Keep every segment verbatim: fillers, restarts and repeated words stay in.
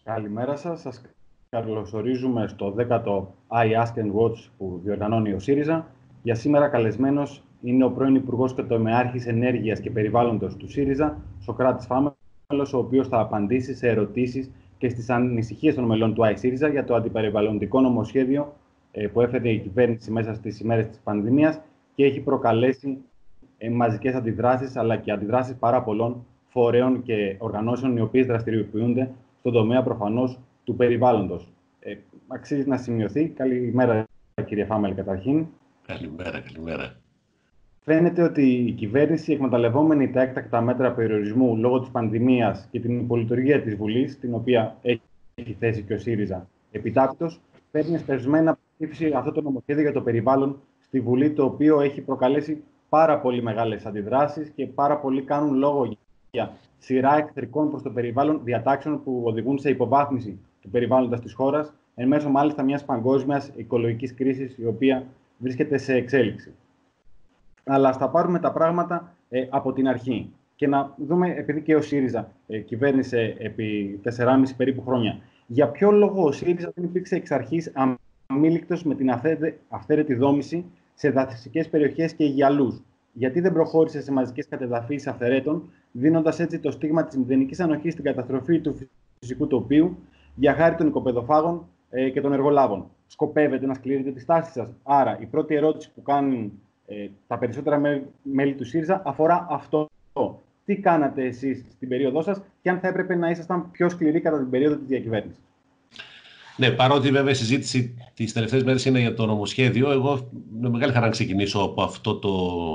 Καλημέρα σας. Σας καλωσορίζουμε στο δέκατο I Ask and Watch που διοργανώνει ο ΣΥΡΙΖΑ. Για σήμερα καλεσμένος είναι ο πρώην Υπουργός και Τομεάρχης Ενέργειας και Περιβάλλοντος του ΣΥΡΙΖΑ, Σωκράτης Φάμελος, ο οποίος θα απαντήσει σε ερωτήσεις και στις ανησυχίες των μελών του ΑΙ-ΣΥΡΙΖΑ για το αντιπεριβαλλοντικό νομοσχέδιο που έφερε η κυβέρνηση μέσα στις ημέρες της πανδημίας και έχει προκαλέσει μαζικές αντιδράσεις, αλλά και αντιδράσεις πάρα πολλών φορέων και οργανώσεων οι οποίες δραστηριοποιούνται στον τομέα προφανώς του περιβάλλοντος. Ε, αξίζει να σημειωθεί. Καλημέρα, κύριε Φάμελ, καταρχήν. Καλημέρα, καλημέρα. Φαίνεται ότι η κυβέρνηση, εκμεταλλευόμενη τα έκτακτα μέτρα περιορισμού λόγω της πανδημίας και την υπολειτουργία της Βουλής, την οποία έχει θέσει και ο ΣΥΡΙΖΑ επιτάπητος, παίρνει εσπευσμένα ψήφιση αυτό το νομοσχέδιο για το περιβάλλον στη Βουλή, το οποίο έχει προκαλέσει πάρα πολύ μεγάλες αντιδράσεις και πάρα πολλοί κάνουν λόγο για σειρά εχθρικών προς το περιβάλλον διατάξεων που οδηγούν σε υποβάθμιση του περιβάλλοντος της χώρας, εν μέσω μάλιστα μιας παγκόσμιας οικολογικής κρίσης, η οποία βρίσκεται σε εξέλιξη. Αλλά ας τα πάρουμε τα πράγματα ε, από την αρχή και να δούμε, επειδή και ο ΣΥΡΙΖΑ ε, κυβέρνησε επί τεσσεράμισι περίπου χρόνια, για ποιο λόγο ο ΣΥΡΙΖΑ δεν υπήρξε εξ αρχής αμήλικτος με την αυθαίρετη δόμηση σε δασικές περιοχές και γυαλούς. Γιατί δεν προχώρησε σε μαζικές κατεδαφίσεις αυθαιρέτων, δίνοντας έτσι το στίγμα της μηδενικής ανοχής στην καταστροφή του φυσικού τοπίου για χάρη των οικοπεδοφάγων ε, και των εργολάβων. Σκοπεύετε να σκληρείτε τη στάση σας? Άρα, η πρώτη ερώτηση που κάνουν ε, τα περισσότερα μέλη, μέλη του ΣΥΡΙΖΑ αφορά αυτό. Τι κάνατε εσείς στην περίοδό σας και αν θα έπρεπε να ήσασταν πιο σκληροί κατά την περίοδο της διακυβέρνησης? Ναι, παρότι βέβαια η συζήτηση τις τελευταίες μέρες είναι για το νομοσχέδιο, εγώ με μεγάλη χαρά να ξεκινήσω από αυτό το,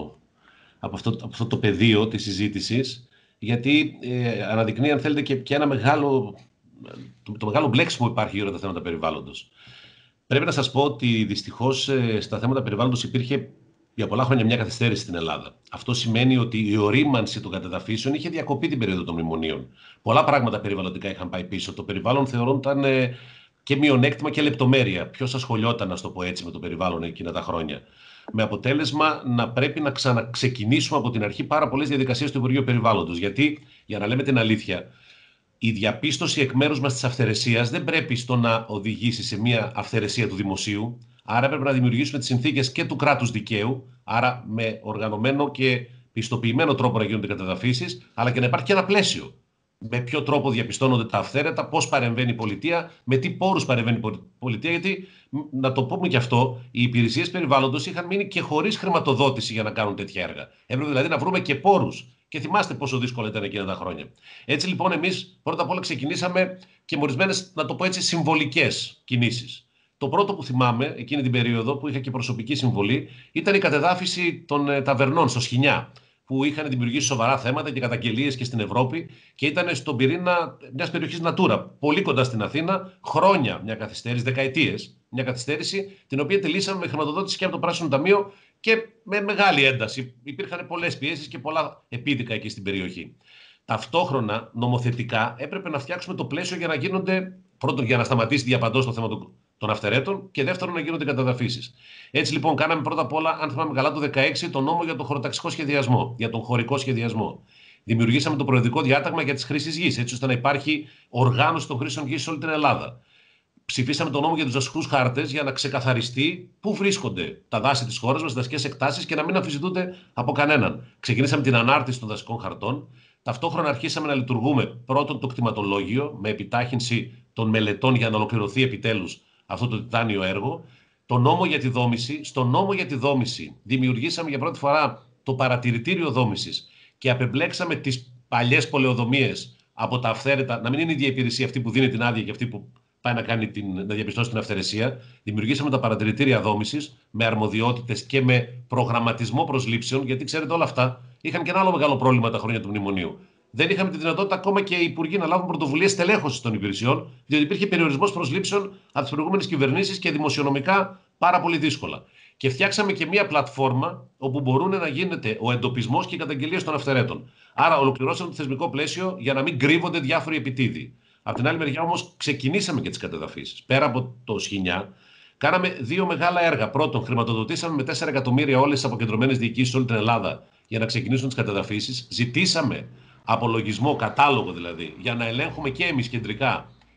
από αυτό, από αυτό το πεδίο της συζήτησης, γιατί ε, αναδεικνύει, αν θέλετε, και, και ένα μεγάλο, το, το μεγάλο μπλέξιμο που υπάρχει γύρω από τα θέματα περιβάλλοντος. Πρέπει να σας πω ότι δυστυχώς ε, στα θέματα περιβάλλοντος υπήρχε για πολλά χρόνια μια καθυστέρηση στην Ελλάδα. Αυτό σημαίνει ότι η ορίμανση των κατεδαφίσεων είχε διακοπεί την περίοδο των μνημονίων. Πολλά πράγματα περιβαλλοντικά είχαν πάει πίσω. Το περιβάλλον θεωρούνταν ε, και μειονέκτημα και λεπτομέρεια. Ποιος ασχολιόταν, να το πω έτσι, με το περιβάλλον εκείνα τα χρόνια. Με αποτέλεσμα να πρέπει να ξαναξεκινήσουμε από την αρχή πάρα πολλές διαδικασίες του Υπουργείου Περιβάλλοντος. Γιατί, για να λέμε την αλήθεια, η διαπίστωση εκ μέρους μας της αυθαιρεσίας δεν πρέπει στο να οδηγήσει σε μια αυθαιρεσία του δημοσίου. Άρα πρέπει να δημιουργήσουμε τις συνθήκες και του κράτους δικαίου, άρα με οργανωμένο και πιστοποιημένο τρόπο να γίνονται κατεδαφίσεις, αλλά και να υπάρχει και ένα πλαίσιο. Με ποιο τρόπο διαπιστώνονται τα αυθαίρετα, πώς παρεμβαίνει η πολιτεία, με τι πόρους παρεμβαίνει η πολιτεία. Γιατί, να το πούμε και αυτό, οι υπηρεσίες περιβάλλοντος είχαν μείνει και χωρίς χρηματοδότηση για να κάνουν τέτοια έργα. Έπρεπε δηλαδή να βρούμε και πόρους. Και θυμάστε πόσο δύσκολο ήταν εκείνα τα χρόνια. Έτσι λοιπόν, εμείς πρώτα απ' όλα ξεκινήσαμε και με ορισμένες, να το πω έτσι, συμβολικές κινήσεις. Το πρώτο που θυμάμαι εκείνη την περίοδο, που είχα και προσωπική συμβολή, ήταν η κατεδάφιση των ε, ταβερνών στο Σχοινιά, που είχαν δημιουργήσει σοβαρά θέματα και καταγγελίες και στην Ευρώπη και ήταν στον πυρήνα μιας περιοχής Natura, πολύ κοντά στην Αθήνα, χρόνια μια καθυστέρηση, δεκαετίες. Μια καθυστέρηση, την οποία τη λύσαμε με χρηματοδότηση και από το Πράσινο Ταμείο και με μεγάλη ένταση. Υπήρχαν πολλές πιέσεις και πολλά επίδικα εκεί στην περιοχή. Ταυτόχρονα, νομοθετικά, έπρεπε να φτιάξουμε το πλαίσιο για να γίνονται, πρώτον, για να σταματήσει διαπαντός το θέμα των αυθαιρέτων και δεύτερον, να γίνονται καταδαφίσεις. Έτσι λοιπόν, κάναμε πρώτα απ' όλα, αν θυμάμαι καλά, το δύο χιλιάδες δεκαέξι, τον νόμο για τον χωροταξικό σχεδιασμό, για τον χωρικό σχεδιασμό. Δημιουργήσαμε το προεδρικό διάταγμα για τις χρήσεις γης, έτσι ώστε να υπάρχει οργάνωση των χρήσεων γης σε όλη την Ελλάδα. Ψηφίσαμε τον νόμο για τους δασικούς χάρτες για να ξεκαθαριστεί πού βρίσκονται τα δάση της χώρας μας, δασικές εκτάσεις και να μην αμφισβητούνται από κανέναν. Ξεκινήσαμε την ανάρτηση των δασικών χαρτών. Ταυτόχρονα αρχίσαμε να λειτουργούμε πρώτον το κτηματολόγιο με επιτάχυνση των μελετών για να ολοκληρωθεί επιτέλους αυτό το τιτάνιο έργο. Το νόμο για τη δόμηση. Στο νόμο για τη δόμηση δημιουργήσαμε για πρώτη φορά το παρατηρητήριο δόμησης και απεμπλέξαμε τις παλιές πολεοδομίες από τα αυθαίρετα, να μην είναι η ίδια υπηρεσία αυτή που δίνει την άδεια και αυτή που πάει να, κάνει την, να διαπιστώσει την αυθαιρεσία. Δημιουργήσαμε τα παρατηρητήρια δόμησης με αρμοδιότητες και με προγραμματισμό προσλήψεων, γιατί ξέρετε όλα αυτά είχαν και ένα άλλο μεγάλο πρόβλημα τα χρόνια του μνημονίου. Δεν είχαμε τη δυνατότητα ακόμα και οι υπουργοί να λάβουν πρωτοβουλίες στελέχωσης των υπηρεσιών, διότι υπήρχε περιορισμός προσλήψεων από τις προηγούμενες κυβερνήσεις και δημοσιονομικά πάρα πολύ δύσκολα. Και φτιάξαμε και μία πλατφόρμα όπου μπορούν να γίνεται ο εντοπισμός και οι καταγγελίες των αυθαιρέτων. Άρα, ολοκληρώσαμε το θεσμικό πλαίσιο για να μην κρύβονται διάφοροι επιτίδιοι. Από την άλλη μεριά, όμως, ξεκινήσαμε και τις κατεδαφίσεις. Πέρα από το Σχοινιά, κάναμε δύο μεγάλα έργα. Πρώτον, χρηματοδοτήσαμε με τέσσερα εκατομμύρια όλες τις αποκεντρωμένες διοικήσεις σε όλη την Ελλάδα για να ξεκινήσουν τις κατεδαφίσεις. Ζητήσαμε απολογισμό, κατάλογο δηλαδή, για να ελέγχουμε και εμείς κεντρικά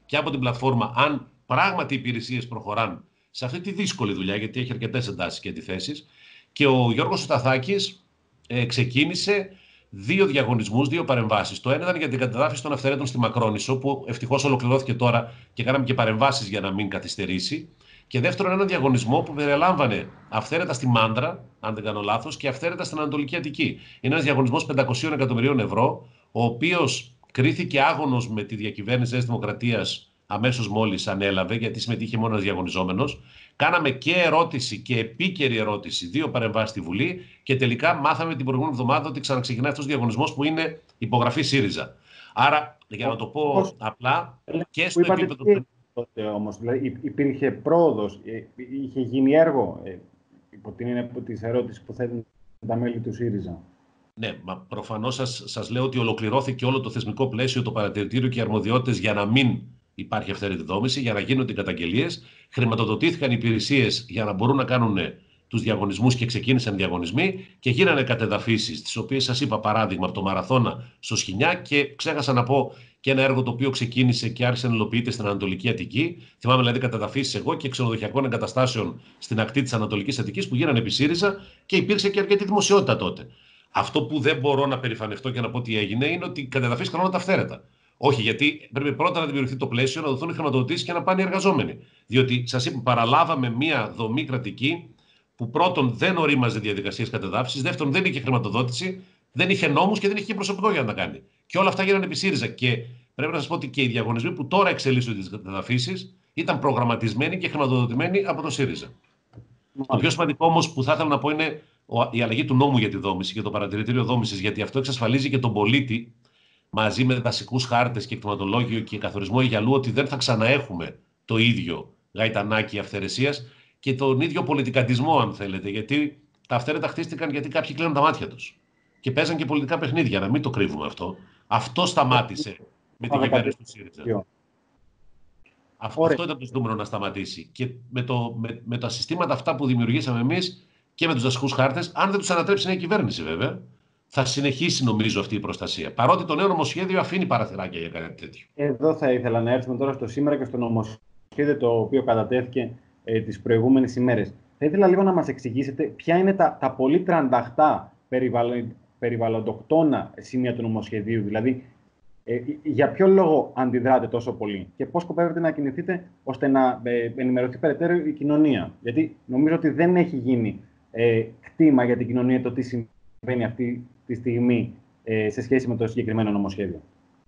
και από την πλατφόρμα, αν πράγματι οι υπηρεσίες προχωράν σε αυτή τη δύσκολη δουλειά, γιατί έχει αρκετές εντάσεις και αντιθέσεις. Και ο Γιώργος Σταθάκης ε, ξεκίνησε δύο διαγωνισμούς, δύο παρεμβάσεις. Το ένα ήταν για την κατεδάφιση των αυθαιρέτων στη Μακρόνισσο, που ευτυχώς ολοκληρώθηκε τώρα και κάναμε και παρεμβάσεις για να μην καθυστερήσει. Και δεύτερον, έναν διαγωνισμό που περιλάμβανε αυθαίρετα στη Μάντρα, αν δεν κάνω λάθος, και αυθαίρετα στην Ανατολική Αττική. Είναι ένας διαγωνισμός πεντακόσια εκατομμυρίων ευρώ, ο οποίος κρίθηκε άγωνος με τη διακυβέρνηση της Δημοκρατίας αμέσως μόλις ανέλαβε, γιατί συμμετείχε μόνο ένας διαγωνιζόμενος. Κάναμε και ερώτηση και επίκαιρη ερώτηση, δύο παρεμβάσεις στη Βουλή, και τελικά μάθαμε την προηγούμενη εβδομάδα ότι ξαναξεκινάει αυτός ο διαγωνισμός που είναι υπογραφή ΣΥΡΙΖΑ. Άρα, για να το πω Πώς, απλά, και στο επίπεδο. Τότε όμως, δηλαδή υπήρχε πρόοδος, είχε γίνει έργο, υπό την έννοια της ερώτησης που θέτουν τα μέλη του ΣΥΡΙΖΑ. Ναι, μα προφανώς σας, σας λέω ότι ολοκληρώθηκε όλο το θεσμικό πλαίσιο, το παρατηρητήριο και οι αρμοδιότητες για να μην υπάρχει αυθαίρετη δόμηση, για να γίνονται καταγγελίες. Χρηματοδοτήθηκαν οι υπηρεσίες για να μπορούν να κάνουν τους διαγωνισμούς και ξεκίνησαν διαγωνισμοί και γίνανε κατεδαφίσεις, τις οποίες σας είπα παράδειγμα από το Μαραθώνα στο Σχοινιά, και ξέχασα να πω και ένα έργο το οποίο ξεκίνησε και άρχισε να υλοποιείται στην Ανατολική Αττική. Θυμάμαι δηλαδή κατεδαφίσεις εγώ και ξενοδοχειακών εγκαταστάσεων στην ακτή της Ανατολικής Αττικής που γίνανε επί ΣΥΡΙΖΑ και υπήρξε και αρκετή δημοσιότητα τότε. Αυτό που δεν μπορώ να περηφανευτώ και να πω τι έγινε είναι ότι κατεδαφίστηκαν όλα τα αυθαίρετα. Όχι, γιατί πρέπει πρώτα να δημιουργηθεί το πλαίσιο, να δοθούν οι χρηματοδοτήσεις και να πάνε οι εργαζόμενοι. Διότι σας είπα, παραλάβαμε μια δομή κρατική που πρώτον δεν ορίμαζε διαδικασίες κατεδάφισης, δεύτερον δεν είχε χρηματοδότηση, δεν είχε νόμους και δεν είχε και προσωπικό για να τα κάνει. Και όλα αυτά γίνανε επί ΣΥΡΙΖΑ. Και πρέπει να σας πω ότι και οι διαγωνισμοί που τώρα εξελίσσονται τις κατεδαφίσεις ήταν προγραμματισμένοι και χρηματοδοτημένοι από το ΣΥΡΙΖΑ. Μάλιστα. Το πιο σημαντικό όμως που θα ήθελα να πω είναι η αλλαγή του νόμου για τη δόμηση και το παρατηρητήριο δόμησης, γιατί αυτό εξασφαλίζει και τον πολίτη, μαζί με δασικούς χάρτες και εκτιματολόγιο και καθορισμό αιγιαλού, ότι δεν θα ξαναέχουμε το ίδιο γαϊτανάκι αυθαιρεσίας και τον ίδιο πολιτικαντισμό, αν θέλετε. Γιατί τα αυθαίρετα χτίστηκαν γιατί κάποιοι κλείνουν τα μάτια τους. Και παίζαν και πολιτικά παιχνίδια, να μην το κρύβουμε αυτό. Αυτό σταμάτησε με την κυβέρνηση του ΣΥΡΙΖΑ. Αυτό, αυτό ήταν το ζητούμενο, να σταματήσει. Και με, το, με, με τα συστήματα αυτά που δημιουργήσαμε εμείς και με τους δασικούς χάρτες, αν δεν τους ανατρέψει η νέα κυβέρνηση βέβαια, θα συνεχίσει νομίζω αυτή η προστασία. Παρότι το νέο νομοσχέδιο αφήνει παραθυράκια για κάτι τέτοιο. Εδώ θα ήθελα να έρθουμε τώρα στο σήμερα και στο νομοσχέδιο το οποίο κατατέθηκε ε, τις προηγούμενες ημέρες. Θα ήθελα λίγο να μας εξηγήσετε ποια είναι τα, τα πολύ τρανταχτά περιβαλλον, περιβαλλοντοκτόνα σημεία του νομοσχεδίου. Δηλαδή, ε, για ποιο λόγο αντιδράτε τόσο πολύ και πώς σκοπεύετε να κινηθείτε ώστε να ε, ενημερωθεί περαιτέρω η κοινωνία. Γιατί νομίζω ότι δεν έχει γίνει ε, κτήμα για την κοινωνία το τι συμβαίνει αυτή τη στιγμή ε, σε σχέση με το συγκεκριμένο νομοσχέδιο.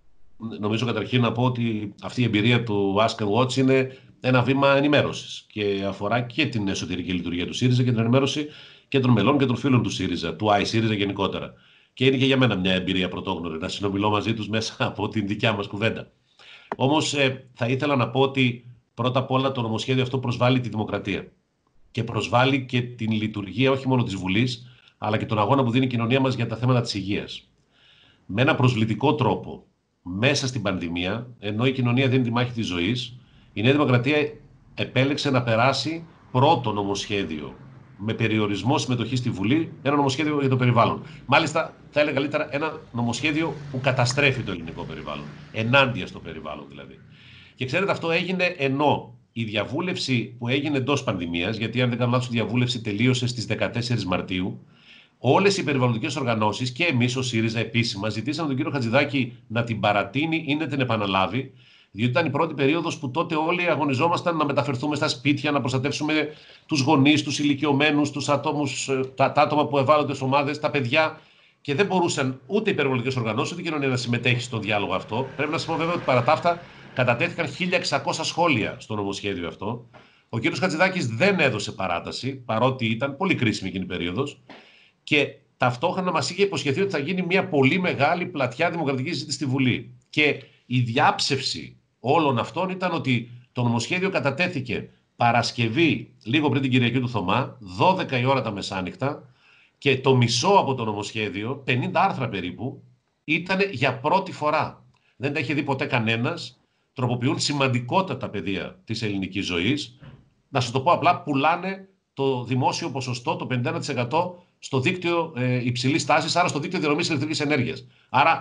Νομίζω καταρχήν να πω ότι αυτή η εμπειρία του Ask and Watch είναι ένα βήμα ενημέρωσης και αφορά και την εσωτερική λειτουργία του ΣΥΡΙΖΑ και την ενημέρωση και των μελών και των φίλων του ΣΥΡΙΖΑ, του iSYRIZA γενικότερα. Και είναι και για μένα μια εμπειρία πρωτόγνωρη να συνομιλώ μαζί τους μέσα από την δικιά μας κουβέντα. Όμως ε, θα ήθελα να πω ότι πρώτα απ' όλα το νομοσχέδιο αυτό προσβάλλει τη δημοκρατία και προσβάλλει και την λειτουργία όχι μόνο της Βουλής, αλλά και τον αγώνα που δίνει η κοινωνία μας για τα θέματα της υγείας. Με ένα προσβλητικό τρόπο, μέσα στην πανδημία, ενώ η κοινωνία δίνει τη μάχη της ζωής, η Νέα Δημοκρατία επέλεξε να περάσει πρώτο νομοσχέδιο με περιορισμό συμμετοχή στη Βουλή, ένα νομοσχέδιο για το περιβάλλον. Μάλιστα, θα έλεγα καλύτερα ένα νομοσχέδιο που καταστρέφει το ελληνικό περιβάλλον. Ενάντια στο περιβάλλον δηλαδή. Και ξέρετε, αυτό έγινε ενώ η διαβούλευση που έγινε εντός πανδημίας, γιατί αν δεν κάνω λάθος, η διαβούλευση τελείωσε στις δεκατέσσερις Μαρτίου, όλες οι περιβαλλοντικές οργανώσεις και εμείς ο ΣΥΡΙΖΑ επίσημα ζητήσαμε τον κύριο Χατζηδάκη να την παρατείνει ή να την επαναλάβει, διότι ήταν η πρώτη περίοδος που τότε όλοι αγωνιζόμασταν να μεταφερθούμε στα σπίτια, να προστατεύσουμε τους γονείς, τους ηλικιωμένους, τους ατόμους, τα, τα άτομα που ευάλωτες ομάδες, τα παιδιά. Και δεν μπορούσαν ούτε οι περιβαλλοντικές οργανώσεις ούτε η κοινωνία να συμμετέχει στον διάλογο αυτό. Πρέπει να σας πω βέβαια ότι παρά τα αυτά κατατέθηκαν χίλια εξακόσια σχόλια στο νομοσχέδιο αυτό. Ο κύριος Χατζηδάκης δεν έδωσε παράταση, παρότι ήταν πολύ κρίσιμη εκείνη η περίοδος. Και ταυτόχρονα μας είχε υποσχεθεί ότι θα γίνει μια πολύ μεγάλη πλατιά δημοκρατική συζήτηση στη Βουλή. Και η διάψευση όλων αυτών ήταν ότι το νομοσχέδιο κατατέθηκε Παρασκευή, λίγο πριν την Κυριακή του Θωμά, δώδεκα η ώρα τα μεσάνυχτα, και το μισό από το νομοσχέδιο, πενήντα άρθρα περίπου, ήταν για πρώτη φορά. Δεν τα είχε δει ποτέ κανένας. Τροποποιούν σημαντικότατα πεδία της ελληνικής ζωής. Να σας το πω απλά, πουλάνε το δημόσιο ποσοστό, το πενήντα ένα τοις εκατό, στο δίκτυο ε, υψηλής τάσης, άρα στο δίκτυο διανομής ηλεκτρικής ενέργειας. Άρα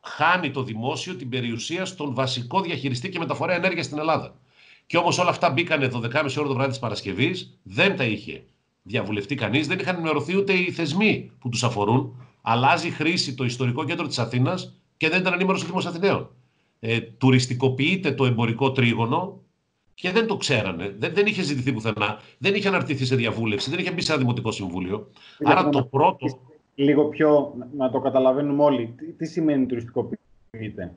χάνει το δημόσιο την περιουσία στον βασικό διαχειριστή και μεταφορέα ενέργειας στην Ελλάδα. Και όμως όλα αυτά μπήκανε δώδεκα και μισή ώρα το βράδυ της Παρασκευής, δεν τα είχε διαβουλευτεί κανείς, δεν είχαν ενημερωθεί ούτε οι θεσμοί που τους αφορούν. Αλλάζει χρήση το ιστορικό κέντρο της Αθήνας και δεν ήταν ενήμερος ο Δήμος Αθηναίων. Ε, τουριστικοποιείται το εμπορικό τρίγωνο και δεν το ξέρανε. Δεν, δεν είχε ζητηθεί πουθενά, δεν είχε αναρτηθεί σε διαβούλευση, δεν είχε μπει σε ένα δημοτικό συμβούλιο. Άρα Άρα το πρώτο. Λίγο πιο να το καταλαβαίνουμε όλοι, τι, τι σημαίνει τουριστικοποιείται.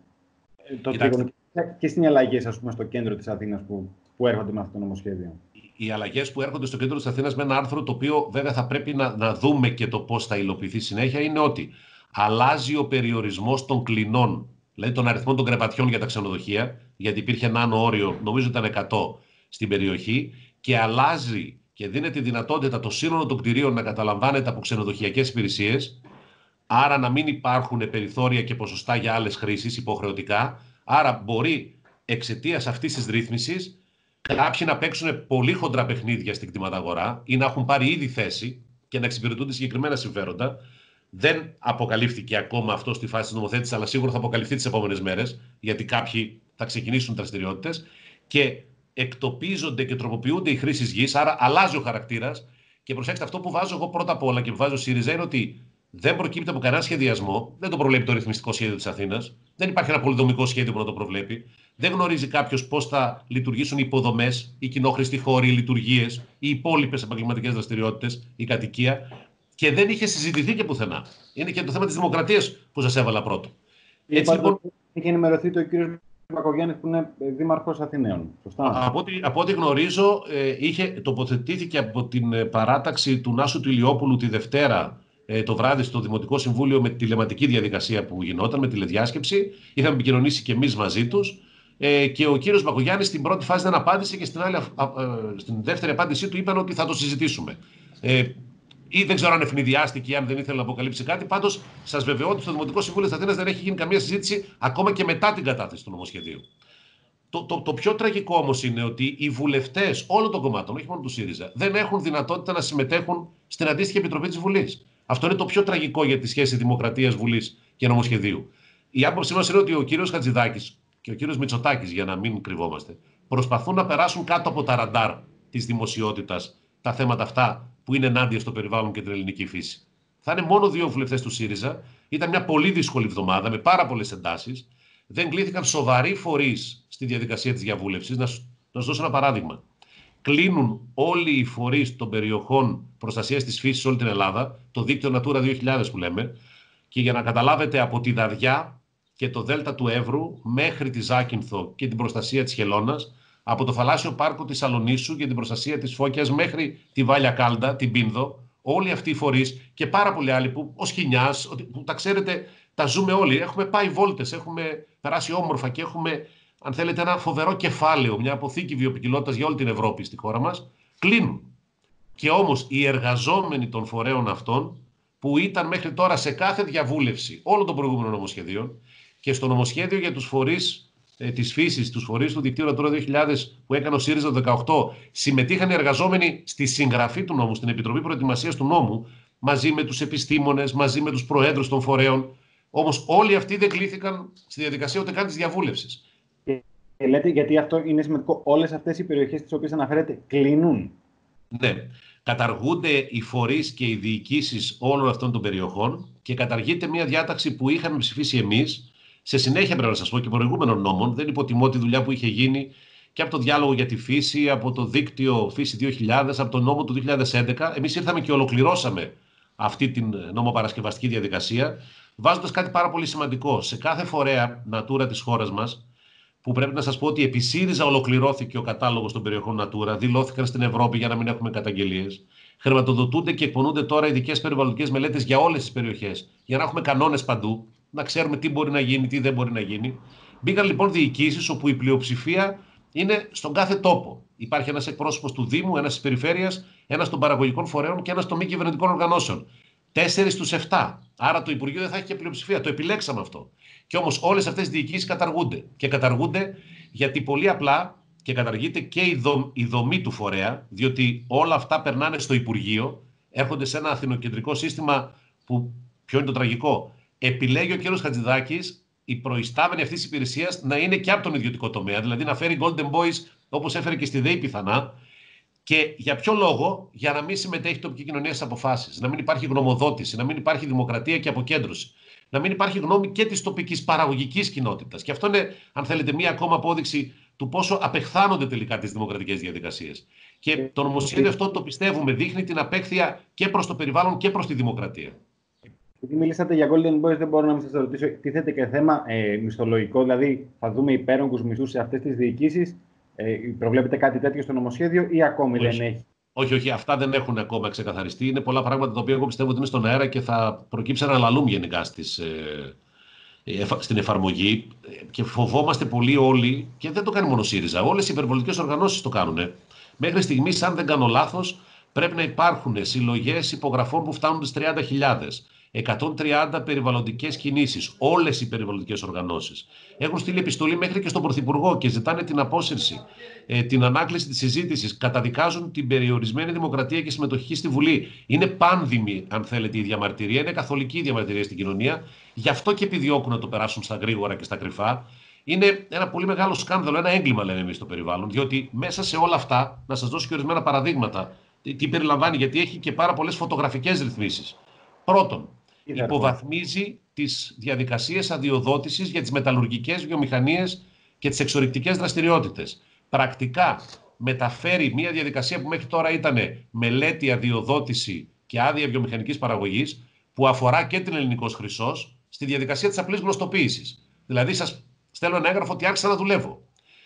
Το τρίγωνο και στις αλλαγές, ας πούμε, στο κέντρο της Αθήνας που, που έρχονται με αυτό το νομοσχέδιο. Οι αλλαγές που έρχονται στο κέντρο της Αθήνας με ένα άρθρο το οποίο βέβαια θα πρέπει να, να δούμε και το πώς θα υλοποιηθεί συνέχεια είναι ότι αλλάζει ο περιορισμός των κλινών, δηλαδή των αριθμών των κρεβατιών για τα ξενοδοχεία, γιατί υπήρχε ένα άνω όριο, νομίζω ήταν εκατό στην περιοχή, και αλλάζει και δίνεται τη δυνατότητα το σύνολο των κτηρίων να καταλαμβάνεται από ξενοδοχειακές υπηρεσίες, άρα να μην υπάρχουν περιθώρια και ποσοστά για άλλες χρήσεις υποχρεωτικά. Άρα μπορεί εξαιτίας αυτής της ρύθμισης κάποιοι να παίξουν πολύ χοντρά παιχνίδια στην κτηματαγορά ή να έχουν πάρει ήδη θέση και να εξυπηρετούνται συγκεκριμένα συμφέροντα. Δεν αποκαλύφθηκε ακόμα αυτό στη φάση της νομοθέτησης, αλλά σίγουρα θα αποκαλυφθεί τις επόμενες μέρες, γιατί κάποιοι θα ξεκινήσουν δραστηριότητες και εκτοπίζονται και τροποποιούνται οι χρήσεις γης, άρα αλλάζει ο χαρακτήρας. Και προσέξτε, αυτό που βάζω εγώ πρώτα απ' όλα και που βάζω ΣΥΡΙΖΑ είναι ότι δεν προκύπτει από κανένα σχεδιασμό, δεν το προβλέπει το ρυθμιστικό σχέδιο της Αθήνας, δεν υπάρχει ένα πολυδομικό σχέδιο που να το προβλέπει, δεν γνωρίζει κάποιος πώς θα λειτουργήσουν οι υποδομές, οι κοινόχρηστοι χώροι, οι λειτουργίες, οι υπόλοιπες επαγγελματικές δραστηριότητες, η κατοικία, και δεν είχε συζητηθεί και πουθενά. Είναι και το θέμα της δημοκρατίας που σας έβαλα πρώτο. Έτσι, λοιπόν, είχε ενημερωθεί το κύριο Μπακογιάννης που είναι δήμαρχος Αθηναίων. Σωστά. Από ό,τι, από ό,τι γνωρίζω, ε, είχε, τοποθετήθηκε από την παράταξη του Νάσου του Ηλιόπουλου τη Δευτέρα ε, το βράδυ στο Δημοτικό Συμβούλιο με τη τηλεματική διαδικασία που γινόταν, με τηλεδιάσκεψη. Είχαμε επικοινωνήσει και εμείς μαζί τους. Ε, και ο κύριος Μπακογιάννης στην πρώτη φάση δεν απάντησε και στην, άλλη, α, α, στην δεύτερη απάντησή του είπαν ότι θα το συζητήσουμε. Ε, ή δεν ξέρω αν ευνηδιάστηκε ή αν δεν ήθελε να αποκαλύψει κάτι. Πάντως, σας βεβαιώ ότι στο Δημοτικό Συμβούλιο της Αθήνας δεν έχει γίνει καμία συζήτηση ακόμα και μετά την κατάθεση του νομοσχεδίου. Το, το, το πιο τραγικό όμως είναι ότι οι βουλευτές όλων των κομμάτων, όχι μόνο του ΣΥΡΙΖΑ, δεν έχουν δυνατότητα να συμμετέχουν στην αντίστοιχη επιτροπή της Βουλής. Αυτό είναι το πιο τραγικό για τη σχέση δημοκρατίας, Βουλής και νομοσχεδίου. Η άποψή μας είναι ότι ο κύριος Χατζηδάκης και ο κύριος Μητσοτάκης, για να μην κρυβόμαστε, προσπαθούν να περάσουν κάτω από τα ραντάρ της δημοσιότητας τα θέματα αυτά που είναι ενάντια στο περιβάλλον και την ελληνική φύση. Θα είναι μόνο δύο βουλευτές του ΣΥΡΙΖΑ. Ήταν μια πολύ δύσκολη εβδομάδα με πάρα πολλές εντάσεις. Δεν κλήθηκαν σοβαροί φορείς στη διαδικασία της διαβούλευσης. Να, να σας δώσω ένα παράδειγμα. Κλείνουν όλοι οι φορείς των περιοχών προστασίας της φύσης σε όλη την Ελλάδα, το δίκτυο Natura δύο χιλιάδες που λέμε, και για να καταλάβετε, από τη Δαδιά και το Δέλτα του Εύρου μέχρι τη Ζάκυνθο και την προστασία της Χελώνας, από το θαλάσσιο πάρκο της Σαλονίσου για την προστασία της Φώκιας μέχρι τη Βάλια Κάλντα, την Πίνδο, όλοι αυτοί οι φορείς και πάρα πολλοί άλλοι που ο Σχοινιάς, που τα ξέρετε, τα ζούμε όλοι. Έχουμε πάει βόλτες, έχουμε περάσει όμορφα και έχουμε, αν θέλετε, ένα φοβερό κεφάλαιο, μια αποθήκη βιοποικιλότητας για όλη την Ευρώπη στη χώρα μας. Κλείνουν. Και όμως οι εργαζόμενοι των φορέων αυτών, που ήταν μέχρι τώρα σε κάθε διαβούλευση όλων των προηγούμενων νομοσχεδίων και στο νομοσχέδιο για τους φορείς ε, της φύσης, τους φορείς του δικτύου Natura δύο χιλιάδες που έκανε ο ΣΥΡΙΖΑ το δεκαοκτώ, συμμετείχαν οι εργαζόμενοι στη συγγραφή του νόμου, στην Επιτροπή Προετοιμασίας του νόμου, μαζί με τους επιστήμονες, μαζί με τους προέδρους των φορέων. Όμως όλοι αυτοί δεν κλήθηκαν στη διαδικασία ούτε καν της διαβούλευσης. Και λέτε, γιατί αυτό είναι σημαντικό, όλες αυτές οι περιοχές τις οποίες αναφέρετε κλείνουν. Ναι. Καταργούνται οι φορείς και οι διοικήσεις όλων αυτών των περιοχών και καταργείται μια διάταξη που είχαμε ψηφίσει εμείς. Σε συνέχεια, πρέπει να σας πω, και προηγούμενων νόμων. Δεν υποτιμώ τη δουλειά που είχε γίνει και από το διάλογο για τη φύση, από το δίκτυο Φύση δύο χιλιάδες, από τον νόμο του δύο χιλιάδες έντεκα. Εμείς ήρθαμε και ολοκληρώσαμε αυτή την νομοπαρασκευαστική διαδικασία, βάζοντας κάτι πάρα πολύ σημαντικό. Σε κάθε φορέα Natura της χώρας μας, που πρέπει να σας πω ότι επί ΣΥΡΙΖΑ ολοκληρώθηκε ο κατάλογος των περιοχών Natura, δηλώθηκαν στην Ευρώπη για να μην έχουμε καταγγελίες. Χρηματοδοτούνται και εκπονούνται τώρα ειδικές περιβαλλοντικές μελέτες για όλες τις περιοχές, για να έχουμε κανόνες παντού, να ξέρουμε τι μπορεί να γίνει, τι δεν μπορεί να γίνει. Μπήκαν λοιπόν διοικήσεις όπου η πλειοψηφία είναι στον κάθε τόπο. Υπάρχει ένας εκπρόσωπος του Δήμου, ένας της Περιφέρειας, ένας των παραγωγικών φορέων και ένας των μη κυβερνητικών οργανώσεων. Τέσσερις στους εφτά. Άρα το Υπουργείο δεν θα έχει και πλειοψηφία. Το επιλέξαμε αυτό. Και όμως όλες αυτές οι διοικήσεις καταργούνται. Και καταργούνται γιατί πολύ απλά και καταργείται και η, δο, η δομή του φορέα, διότι όλα αυτά περνάνε στο Υπουργείο, έρχονται σε ένα αθηνοκεντρικό σύστημα που, ποιο είναι το τραγικό, επιλέγει ο κ. Χατζηδάκης η προϊστάμενη αυτής της υπηρεσίας να είναι και από τον ιδιωτικό τομέα, δηλαδή να φέρει Golden Boys όπως έφερε και στη ΔΕΗ πιθανά. Και για ποιο λόγο? Για να μην συμμετέχει η τοπική κοινωνία στις αποφάσεις, να μην υπάρχει γνωμοδότηση, να μην υπάρχει δημοκρατία και αποκέντρωση, να μην υπάρχει γνώμη και της τοπικής παραγωγικής κοινότητας. Και αυτό είναι, αν θέλετε, μία ακόμα απόδειξη του πόσο απεχθάνονται τελικά τις δημοκρατικές διαδικασίες. Και το νομοσχέδιο αυτό, το πιστεύουμε, δείχνει την απέχθεια και προς το περιβάλλον και προς τη δημοκρατία. Επειδή μιλήσατε για Golden Boys, δεν μπορώ να μην σας ρωτήσω. Τίθεται και θέμα ε, μισθολογικό, δηλαδή θα δούμε υπέρογκους μισθούς σε αυτές τις διοικήσεις. Ε, προβλέπετε κάτι τέτοιο στο νομοσχέδιο ή ακόμη όχι. δεν έχει? Όχι, όχι, αυτά δεν έχουν ακόμα ξεκαθαριστεί. Είναι πολλά πράγματα τα οποία εγώ πιστεύω ότι είναι στον αέρα και θα προκύψει ένα λαλούμ γενικά στις, ε, ε, στην εφαρμογή. Και φοβόμαστε πολύ όλοι, και δεν το κάνει μόνο ο ΣΥΡΙΖΑ, όλες οι υπερβολικές οργανώσεις το κάνουν. Μέχρι στιγμής, αν δεν κάνω λάθος, πρέπει να υπάρχουν συλλογές υπογραφών που φτάνουν τις τριάντα χιλιάδες. εκατόν τριάντα περιβαλλοντικές κινήσεις, όλες οι περιβαλλοντικές οργανώσεις. Έχουν στείλει επιστολή μέχρι και στον Πρωθυπουργό και ζητάνε την απόσυρση, ε, την ανάκληση της συζήτησης. Καταδικάζουν την περιορισμένη δημοκρατία και συμμετοχή στη Βουλή. Είναι πάνδημη, αν θέλετε, η διαμαρτυρία. Είναι καθολική η διαμαρτυρία στην κοινωνία. Γι' αυτό και επιδιώκουν να το περάσουν στα γρήγορα και στα κρυφά. Είναι ένα πολύ μεγάλο σκάνδαλο, ένα έγκλημα, λέμε εμείς, στο περιβάλλον. Διότι μέσα σε όλα αυτά, να σας δώσω και ορισμένα παραδείγματα, τι περιλαμβάνει, γιατί έχει και πάρα πολλές φωτογραφικές ρυθμίσεις. Πρώτον, υποβαθμίζει τις διαδικασίες αδειοδότησης για τις μεταλλουργικές βιομηχανίες και τις εξορρυκτικές δραστηριότητες. Πρακτικά μεταφέρει μια διαδικασία που μέχρι τώρα ήταν μελέτη, αδειοδότηση και άδεια βιομηχανικής παραγωγής, που αφορά και την Ελληνικός Χρυσός, στη διαδικασία της απλής γνωστοποίησης. Δηλαδή, σας στέλνω ένα έγγραφο ότι άρχισα να δουλεύω.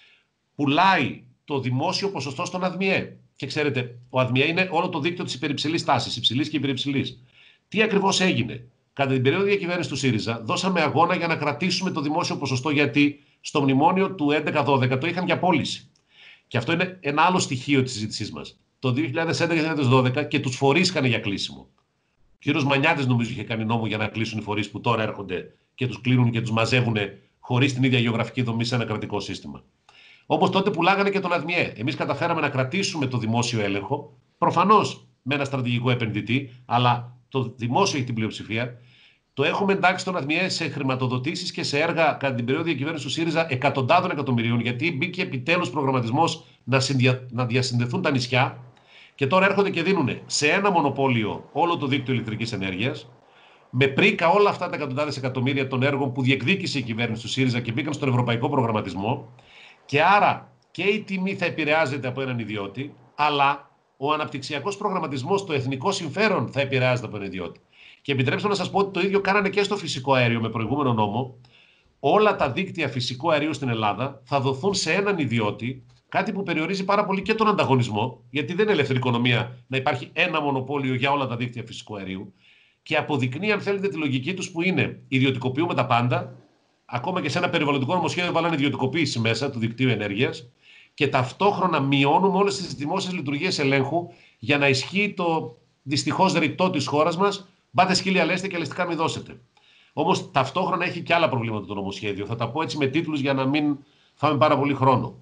Πουλάει το δημόσιο ποσοστό στον ΑΔΜΙΕ. Και ξέρετε, ο ΑΔΜΙΕ είναι όλο το δίκτυο της υπερυψηλής τάσης, υψηλής και υπερυψηλής. Τι ακριβώς έγινε? Κατά την περίοδο διακυβέρνησης του ΣΥΡΙΖΑ, δώσαμε αγώνα για να κρατήσουμε το δημόσιο ποσοστό, γιατί στο μνημόνιο του έντεκα δώδεκα το είχαν για πώληση. Και αυτό είναι ένα άλλο στοιχείο της συζήτησής μας. Το δύο χιλιάδες έντεκα δύο χιλιάδες δώδεκα και τους φορείς είχαν για κλείσιμο. Ο κύριος Μανιάτης, νομίζω, είχε κάνει νόμο για να κλείσουν οι φορείς που τώρα έρχονται και τους κλείνουν και τους μαζεύουν χωρίς την ίδια γεωγραφική δομή σε ένα κρατικό σύστημα. Όπως τότε πουλάγανε και τον ΑΔΜΙΕ. Εμείς καταφέραμε να κρατήσουμε το δημόσιο έλεγχο, προφανώς με ένα στρατηγικό επενδυτή, αλλά το δημόσιο έχει την πλειοψηφία. Το έχουμε εντάξει στον ΑΔΜΙΕ σε χρηματοδοτήσεις και σε έργα κατά την περίοδο διακυβέρνησης του ΣΥΡΙΖΑ εκατοντάδων εκατομμυρίων, γιατί μπήκε επιτέλους προγραμματισμός να, συνδια... να διασυνδεθούν τα νησιά. Και τώρα έρχονται και δίνουν σε ένα μονοπόλιο όλο το δίκτυο ηλεκτρικής ενέργειας, με πρίκα όλα αυτά τα εκατοντάδες εκατομμύρια των έργων που διεκδίκησε η κυβέρνηση του ΣΥΡΙΖΑ και μπήκαν στον ευρωπαϊκό προγραμματισμό. Και άρα και η τιμή θα επηρεάζεται από έναν ιδιώτη, αλλά ο αναπτυξιακός προγραμματισμός, το εθνικό συμφέρον θα επηρεάζεται από έναν ιδιώτη. Και επιτρέψτε να σας πω ότι το ίδιο κάνανε και στο φυσικό αέριο με προηγούμενο νόμο. Όλα τα δίκτυα φυσικού αερίου στην Ελλάδα θα δοθούν σε έναν ιδιώτη, κάτι που περιορίζει πάρα πολύ και τον ανταγωνισμό, γιατί δεν είναι ελεύθερη οικονομία να υπάρχει ένα μονοπόλιο για όλα τα δίκτυα φυσικού αερίου. Και αποδεικνύει, αν θέλετε, τη λογική τους που είναι ιδιωτικοποιούμε τα πάντα, ακόμα και σε ένα περιβαλλοντικό νομοσχέδιο βάλανε ιδιωτικοποίηση μέσα του δικτύου ενέργειας. Και ταυτόχρονα μειώνουμε όλες τις δημόσιες λειτουργίες ελέγχου για να ισχύει το δυστυχώς ρητό της χώρας μας. Μπάτε σκύλια λέστε και αλεστικά μην δώσετε. Όμως ταυτόχρονα έχει και άλλα προβλήματα το νομοσχέδιο. Θα τα πω έτσι με τίτλους για να μην φάμε πάρα πολύ χρόνο.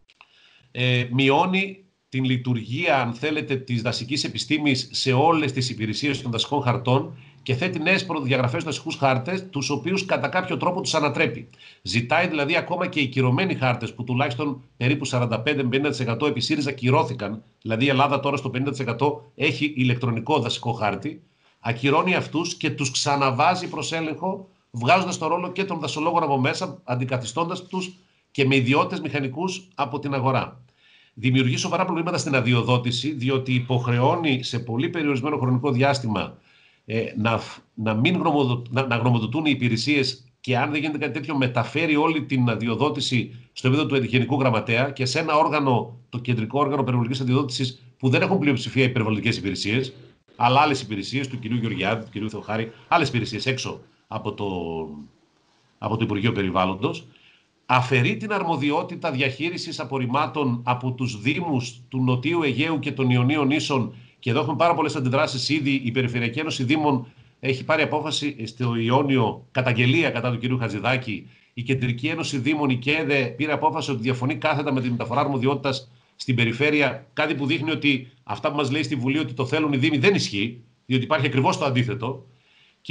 Ε, μειώνει την λειτουργία, αν θέλετε, της δασικής επιστήμης σε όλες τις υπηρεσίες των δασικών χαρτών και θέτει νέες προδιαγραφές στους δασικούς χάρτες, τους οποίους κατά κάποιο τρόπο τους ανατρέπει. Ζητάει δηλαδή ακόμα και οι κυρωμένοι χάρτες, που τουλάχιστον περίπου σαράντα πέντε με πενήντα τοις εκατό επί ΣΥΡΙΖΑ κυρώθηκαν, δηλαδή η Ελλάδα τώρα στο πενήντα τοις εκατό έχει ηλεκτρονικό δασικό χάρτη, ακυρώνει αυτούς και τους ξαναβάζει προς έλεγχο, βγάζοντας το ρόλο και των δασολόγων από μέσα, αντικαθιστώντας τους και με ιδιώτες μηχανικούς από την αγορά. Δημιουργεί σοβαρά προβλήματα στην αδειοδότηση, διότι υποχρεώνει σε πολύ περιορισμένο χρονικό διάστημα ε, να, να, μην γνωμοδο, να, να γνωμοδοτούν οι υπηρεσίες, και αν δεν γίνεται κάτι τέτοιο, μεταφέρει όλη την αδειοδότηση στο επίπεδο του Γενικού Γραμματέα και σε ένα όργανο, το κεντρικό όργανο περιβαλλοντικής αδειοδότησης, που δεν έχουν πλειοψηφία οι περιβαλλοντικές υπηρεσίες, αλλά άλλες υπηρεσίες του κ. Γεωργιάδη, του κ. Θεοχάρη, άλλες υπηρεσίες έξω από το, από το Υπουργείο Περιβάλλοντος. Αφαιρεί την αρμοδιότητα διαχείρισης απορριμμάτων από τους Δήμους του Νοτίου Αιγαίου και των Ιωνίων Νήσων, και εδώ έχουμε πάρα πολλές αντιδράσεις ήδη. Η Περιφερειακή Ένωση Δήμων έχει πάρει απόφαση στο Ιόνιο, καταγγελία κατά του κ. Χατζηδάκη. Η Κεντρική Ένωση Δήμων, η ΚΕΔΕ, πήρε απόφαση ότι διαφωνεί κάθετα με τη μεταφορά αρμοδιότητας στην περιφέρεια. Κάτι που δείχνει ότι αυτά που μας λέει στη Βουλή ότι το θέλουν οι Δήμοι δεν ισχύει, διότι υπάρχει ακριβώς το αντίθετο. Και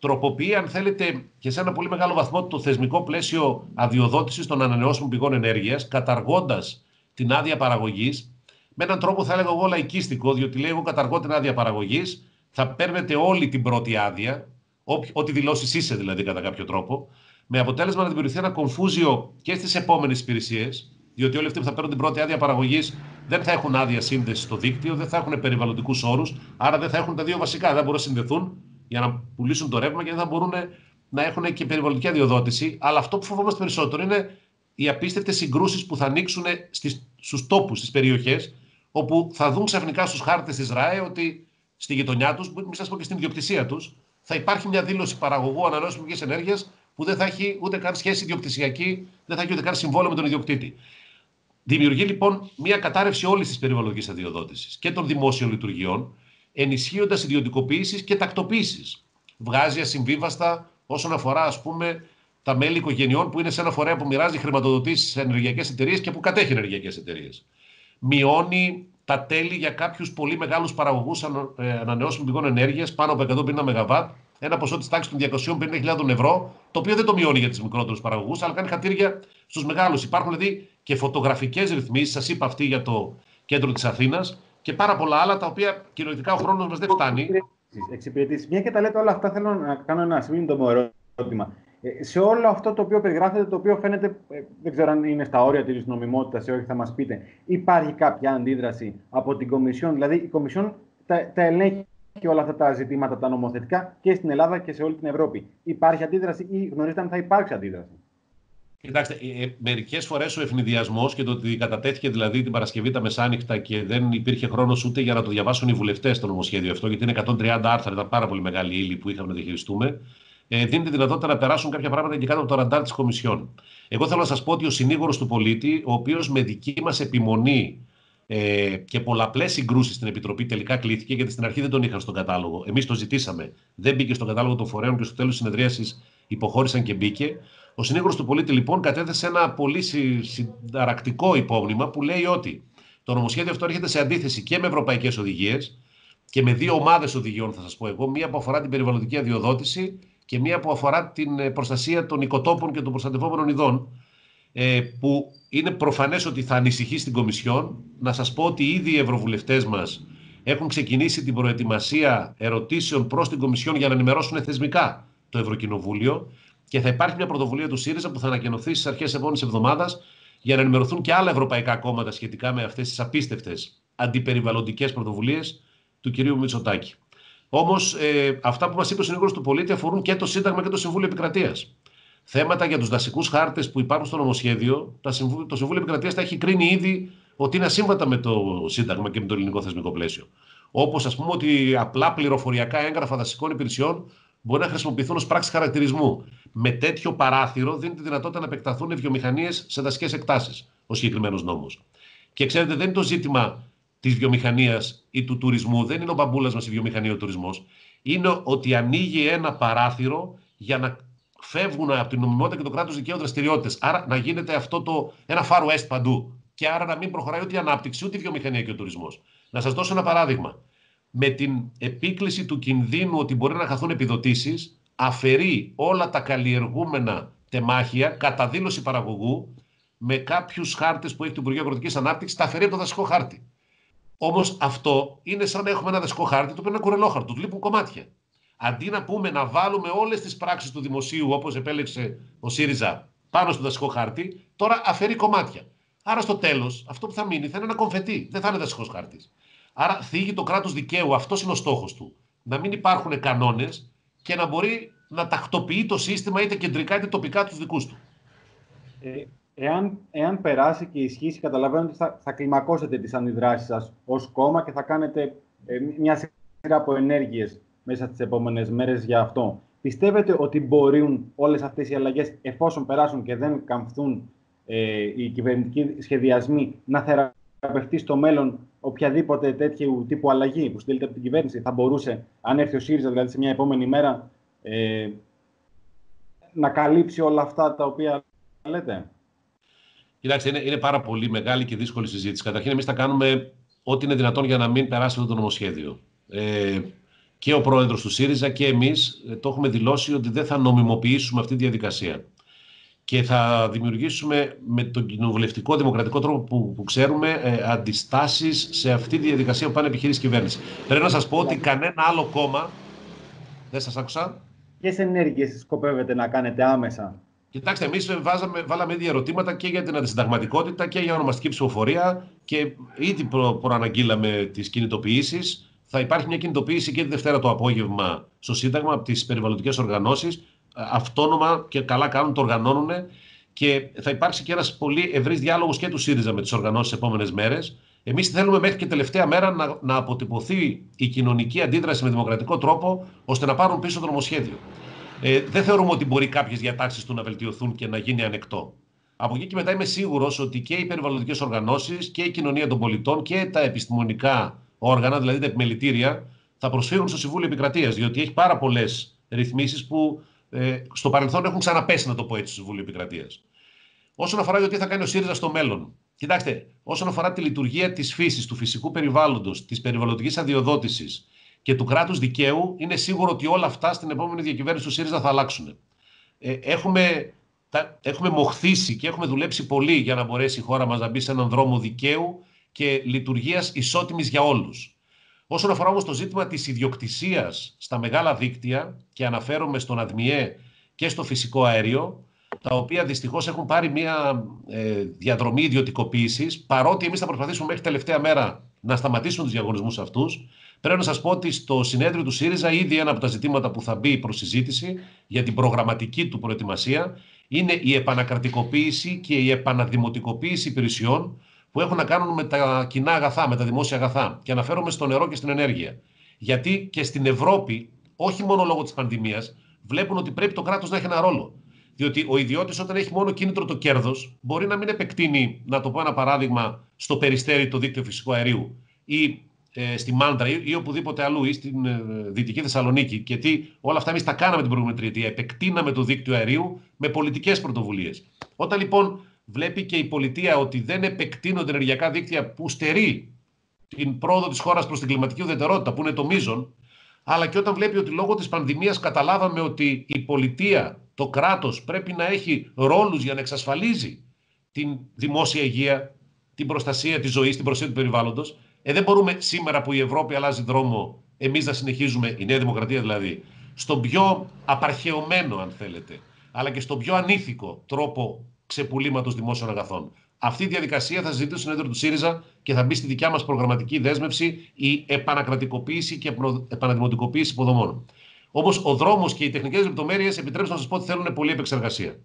τροποποιεί, αν θέλετε, και σε ένα πολύ μεγάλο βαθμό το θεσμικό πλαίσιο αδειοδότησης των ανανεώσιμων πηγών ενέργειας, καταργώντας την άδεια παραγωγής, με έναν τρόπο θα έλεγα εγώ λαϊκίστικο, διότι λέει: εγώ καταργώ την άδεια παραγωγής, θα παίρνετε όλη την πρώτη άδεια, ό,τι δηλώσεις είσαι δηλαδή κατά κάποιο τρόπο, με αποτέλεσμα να δημιουργηθεί ένα κομφούζιο και στις επόμενες υπηρεσίες, διότι όλοι αυτοί που θα παίρνουν την πρώτη άδεια παραγωγής δεν θα έχουν άδεια σύνδεση στο δίκτυο, δεν θα έχουν περιβαλλοντικούς όρους, άρα δεν θα έχουν τα δύο βασικά. Δεν μπορούν να συνδεθούν για να πουλήσουν το ρεύμα και δεν θα μπορούν να έχουν και περιβαλλοντική αδειοδότηση. Αλλά αυτό που φοβόμαστε περισσότερο είναι οι απίστευτες συγκρούσεις που θα ανοίξουν στους τόπους, στις περιοχές, όπου θα δουν ξαφνικά στους χάρτες της ΡΑΕ ότι στη γειτονιά τους, μην σας πω και στην ιδιοκτησία τους, θα υπάρχει μια δήλωση παραγωγού ανανεώσιμης πηγής ενέργειας που δεν θα έχει ούτε καν σχέση ιδιοκτησιακή, δεν θα έχει ούτε καν συμβόλαιο με τον ιδιοκτήτη. Δημιουργεί λοιπόν μια κατάρρευση όλης της περιβαλλοντικής αδειοδότησης και των δημόσιων λειτουργιών, ενισχύοντας ιδιωτικοποίησεις και τακτοποίησεις. Βγάζει ασυμβίβαστα όσον αφορά, ας πούμε, τα μέλη οικογενειών που είναι σε ένα φορέα που μοιράζει χρηματοδοτήσεις σε ενεργειακές εταιρείες και που κατέχει ενεργειακές εταιρείες. Μειώνει τα τέλη για κάποιους πολύ μεγάλους παραγωγούς ανανεώσιμων πηγών ενέργειας, πάνω από εκατόν πενήντα μεγαβάτ, ένα ποσό της τάξης των διακόσιες πενήντα χιλιάδες ευρώ, το οποίο δεν το μειώνει για τις μικρότερους παραγωγούς, αλλά κάνει χατήρια στους μεγάλους. Υπάρχουν δηλαδή και φωτογραφικές ρυθμίσεις, σας είπα αυτή για το κέντρο της Αθήνας, και πάρα πολλά άλλα τα οποία κυριολεκτικά ο χρόνος μας δεν φτάνει. Εξυπηρετήσεις. Μια και τα λέτε όλα αυτά, θέλω να κάνω ένα σύντομο ερώτημα. Ε, σε όλο αυτό το οποίο περιγράφετε, το οποίο φαίνεται, ε, δεν ξέρω αν είναι στα όρια της νομιμότητας ή όχι, θα μας πείτε, υπάρχει κάποια αντίδραση από την Κομισιόν? Δηλαδή, η Κομισιόν τα, τα ελέγχει και όλα αυτά τα ζητήματα, τα νομοθετικά, και στην Ελλάδα και σε όλη την Ευρώπη. Υπάρχει αντίδραση ή γνωρίζετε αν θα υπάρξει αντίδραση? Κοιτάξτε, ε, μερικές φορές ο ευνηδιασμός και το ότι κατατέθηκε δηλαδή την Παρασκευή τα μεσάνυχτα και δεν υπήρχε χρόνος ούτε για να το διαβάσουν οι βουλευτές το νομοσχέδιο αυτό, γιατί είναι εκατόν τριάντα άρθρα, ήταν πάρα πολύ μεγάλη ύλη που είχαμε να διαχειριστούμε, ε, δίνει τη δυνατότητα να περάσουν κάποια πράγματα και κάτω από το ραντάρ της Κομισιόν. Εγώ θέλω να σας πω ότι ο συνήγορος του πολίτη, ο οποίος με δική μας επιμονή ε, και πολλαπλές συγκρούσεις στην Επιτροπή τελικά κλήθηκε, γιατί στην αρχή δεν τον είχαν στον κατάλογο. Εμείς το ζητήσαμε. Δεν μπήκε στον κατάλογο των φορέων και στο τέλος της συνεδρίασης υποχώρησαν και μπήκε. Ο συνήγορος του πολίτη λοιπόν κατέθεσε ένα πολύ συνταρακτικό υπόμνημα που λέει ότι το νομοσχέδιο αυτό έρχεται σε αντίθεση και με ευρωπαϊκές οδηγίες και με δύο ομάδες οδηγιών, θα σας πω εγώ. Μία που αφορά την περιβαλλοντική αδειοδότηση και μία που αφορά την προστασία των οικοτόπων και των προστατευόμενων ειδών, που είναι προφανές ότι θα ανησυχεί στην Κομισιόν. Να σας πω ότι ήδη οι ευρωβουλευτές μας έχουν ξεκινήσει την προετοιμασία ερωτήσεων προς την Κομισιόν για να ενημερώσουν θεσμικά το Ευρωκοινοβούλιο. Και θα υπάρχει μια πρωτοβουλία του ΣΥΡΙΖΑ που θα ανακοινωθεί στις αρχές της επόμενης εβδομάδας για να ενημερωθούν και άλλα ευρωπαϊκά κόμματα σχετικά με αυτές τις απίστευτες αντιπεριβαλλοντικές πρωτοβουλίες του κυρίου Μητσοτάκη. Όμως, ε, αυτά που μας είπε ο συνήγορος του πολίτη αφορούν και το Σύνταγμα και το Συμβούλιο Επικρατείας. Θέματα για τους δασικούς χάρτες που υπάρχουν στο νομοσχέδιο, το Συμβούλιο Επικρατείας τα έχει κρίνει ήδη ότι είναι ασύμβατα με το Σύνταγμα και με το ελληνικό θεσμικό πλαίσιο. Όπως, ας πούμε, ότι απλά πληροφοριακά έγγραφα δασικών υπηρεσιών μπορεί να χρησιμοποιηθούν ως πράξεις χαρακτηρισμού. Με τέτοιο παράθυρο δίνει τη δυνατότητα να επεκταθούν οι βιομηχανίες σε δασικές εκτάσεις, ο συγκεκριμένος νόμος. Και ξέρετε, δεν είναι το ζήτημα της βιομηχανίας ή του τουρισμού, δεν είναι ο μπαμπούλας μας η βιομηχανία ή ο τουρισμός. Είναι ότι ανοίγει ένα παράθυρο για να φεύγουν από την νομιμότητα και το κράτος δικαίου δραστηριότητες. Άρα να γίνεται αυτό το ένα Far West παντού. Και άρα να μην προχωράει ούτε η ανάπτυξη, ούτε η βιομηχανία και ο τουρισμός. Να σας δώσω ένα παράδειγμα. Με την επίκληση του κινδύνου ότι μπορεί να χαθούν επιδοτήσεις, αφαιρεί όλα τα καλλιεργούμενα τεμάχια κατά δήλωση παραγωγού, με κάποιους χάρτες που έχει το Υπουργείο Αγροτικής Ανάπτυξης, τα αφαιρεί από το δασικό χάρτη. Όμως αυτό είναι σαν να έχουμε ένα δασικό χάρτη, το οποίο είναι ένα κουρελόχαρτο, του λείπουν κομμάτια. Αντί να πούμε να βάλουμε όλες τις πράξεις του δημοσίου, όπως επέλεξε ο ΣΥΡΙΖΑ, πάνω στο δασικό χάρτη, τώρα αφαιρεί κομμάτια. Άρα στο τέλος, αυτό που θα μείνει θα είναι ένα κομφετί, δεν θα είναι δασικός χάρτης. Άρα θίγει το κράτος δικαίου, αυτός είναι ο στόχος του. Να μην υπάρχουν κανόνες και να μπορεί να τακτοποιεί το σύστημα είτε κεντρικά είτε τοπικά τους δικούς του. Ε, εάν, εάν περάσει και ισχύσει, καταλαβαίνω ότι θα, θα κλιμακώσετε τις αντιδράσεις σας ως κόμμα και θα κάνετε ε, μια σειρά από ενέργειες μέσα στις επόμενες μέρες για αυτό. Πιστεύετε ότι μπορούν όλες αυτές οι αλλαγές, εφόσον περάσουν και δεν καμφθούν ε, οι κυβερνητικοί σχεδιασμοί, να θεραπευτεί στο μέλλον οποιαδήποτε τέτοιου τύπου αλλαγή που στείλεται από την κυβέρνηση? Θα μπορούσε, αν έρθει ο ΣΥΡΙΖΑ δηλαδή σε μια επόμενη μέρα, ε, να καλύψει όλα αυτά τα οποία λέτε? Κοιτάξτε, είναι, είναι πάρα πολύ μεγάλη και δύσκολη συζήτηση. Καταρχήν, εμείς θα κάνουμε ό,τι είναι δυνατόν για να μην περάσει αυτό το νομοσχέδιο. Ε, και ο πρόεδρος του ΣΥΡΙΖΑ και εμείς το έχουμε δηλώσει ότι δεν θα νομιμοποιήσουμε αυτή τη διαδικασία. Και θα δημιουργήσουμε με τον κοινοβουλευτικό δημοκρατικό τρόπο που, που ξέρουμε ε, αντιστάσεις σε αυτή τη διαδικασία που πάνε επιχειρήσει κυβέρνηση. Πρέπει να σας πω ότι κανένα άλλο κόμμα. Δεν σας άκουσα. Ποιες ενέργειες σκοπεύετε να κάνετε άμεσα? Κοιτάξτε, εμείς βάλαμε ήδη ερωτήματα και για την αντισυνταγματικότητα και για ονομαστική ψηφοφορία και ήδη προ, προαναγγείλαμε τις κινητοποιήσεις. Θα υπάρχει μια κινητοποίηση και τη Δευτέρα το απόγευμα στο Σύνταγμα από τις περιβαλλοντικές οργανώσεις. Αυτόνομα και καλά κάνουν, το οργανώνουν, και θα υπάρξει και ένας πολύ ευρύς διάλογος και του ΣΥΡΙΖΑ με τις οργανώσεις τις επόμενες μέρες. Εμείς θέλουμε μέχρι και τελευταία μέρα να, να αποτυπωθεί η κοινωνική αντίδραση με δημοκρατικό τρόπο, ώστε να πάρουν πίσω το νομοσχέδιο. Ε, δεν θεωρούμε ότι μπορεί κάποιες διατάξεις του να βελτιωθούν και να γίνει ανεκτό. Από εκεί και μετά είμαι σίγουρος ότι και οι περιβαλλοντικές οργανώσεις και η κοινωνία των πολιτών και τα επιστημονικά όργανα, δηλαδή τα επιμελητήρια, θα προσφύγουν στο Συμβούλιο Επικρατείας, διότι έχει πάρα πολλές ρυθμίσεις που ε, στο παρελθόν έχουν ξαναπέσει, να το πω έτσι, στο Συμβούλιο Επικρατείας. Όσον αφορά το τι θα κάνει ο ΣΥΡΙΖΑ στο μέλλον, κοιτάξτε, όσον αφορά τη λειτουργία της φύσης, του φυσικού περιβάλλοντος, της περιβαλλοντικής αδειοδότησης και του κράτους δικαίου, είναι σίγουρο ότι όλα αυτά στην επόμενη διακυβέρνηση του ΣΥΡΙΖΑ θα αλλάξουν. Ε, έχουμε, τα, έχουμε μοχθήσει και έχουμε δουλέψει πολύ για να μπορέσει η χώρα μας να μπει σε έναν δρόμο δικαίου και λειτουργίας ισότιμης για όλους. Όσον αφορά όμως το ζήτημα της ιδιοκτησίας στα μεγάλα δίκτυα, και αναφέρομαι στον ΑΔΜΙΕ και στο φυσικό αέριο, τα οποία δυστυχώς έχουν πάρει μια ε, διαδρομή ιδιωτικοποίησης, παρότι εμείς θα προσπαθήσουμε μέχρι τελευταία μέρα να σταματήσουμε τους διαγωνισμούς αυτούς, πρέπει να σας πω ότι στο συνέδριο του ΣΥΡΙΖΑ ήδη ένα από τα ζητήματα που θα μπει προς συζήτηση για την προγραμματική του προετοιμασία είναι η επανακρατικοποίηση και η επαναδημοτικοποίηση υπηρεσιών που έχουν να κάνουν με τα κοινά αγαθά, με τα δημόσια αγαθά. Και αναφέρομαι στο νερό και στην ενέργεια. Γιατί και στην Ευρώπη, όχι μόνο λόγω της πανδημίας, βλέπουν ότι πρέπει το κράτος να έχει ένα ρόλο. Διότι ο ιδιώτης, όταν έχει μόνο κίνητρο το κέρδος, μπορεί να μην επεκτείνει, να το πω ένα παράδειγμα, στο Περιστέρι το δίκτυο φυσικού αερίου ή ε, στη Μάντρα ή, ή οπουδήποτε αλλού ή στην ε, Δυτική Θεσσαλονίκη. Και τι, όλα αυτά εμείς τα κάναμε την προηγούμενη τριετία. Επεκτείναμε το δίκτυο αερίου με πολιτικές πρωτοβουλίες. Όταν λοιπόν βλέπει και η πολιτεία ότι δεν επεκτείνονται ενεργειακά δίκτυα που στερεί την πρόοδο της χώρας προς την κλιματική ουδετερότητα, που είναι το μείζον, αλλά και όταν βλέπει ότι λόγω της πανδημίας καταλάβαμε ότι η πολιτεία, το κράτος, πρέπει να έχει ρόλους για να εξασφαλίζει την δημόσια υγεία, την προστασία της ζωής, την προστασία του περιβάλλοντος, ε, δεν μπορούμε σήμερα που η Ευρώπη αλλάζει δρόμο, εμείς να συνεχίζουμε, η Νέα Δημοκρατία δηλαδή, στον πιο απαρχαιωμένο, αν θέλετε, αλλά και στον πιο ανήθικο τρόπο ξεπουλήματος δημόσιων αγαθών. Αυτή η διαδικασία θα συζητήσει στο συνέδριο του ΣΥΡΙΖΑ και θα μπει στη δικιά μας προγραμματική δέσμευση η επανακρατικοποίηση και επαναδημοτικοποίηση υποδομών. Όμως ο δρόμος και οι τεχνικές λεπτομέρειες, επιτρέψτε να σας πω ότι θέλουν πολλή επεξεργασία.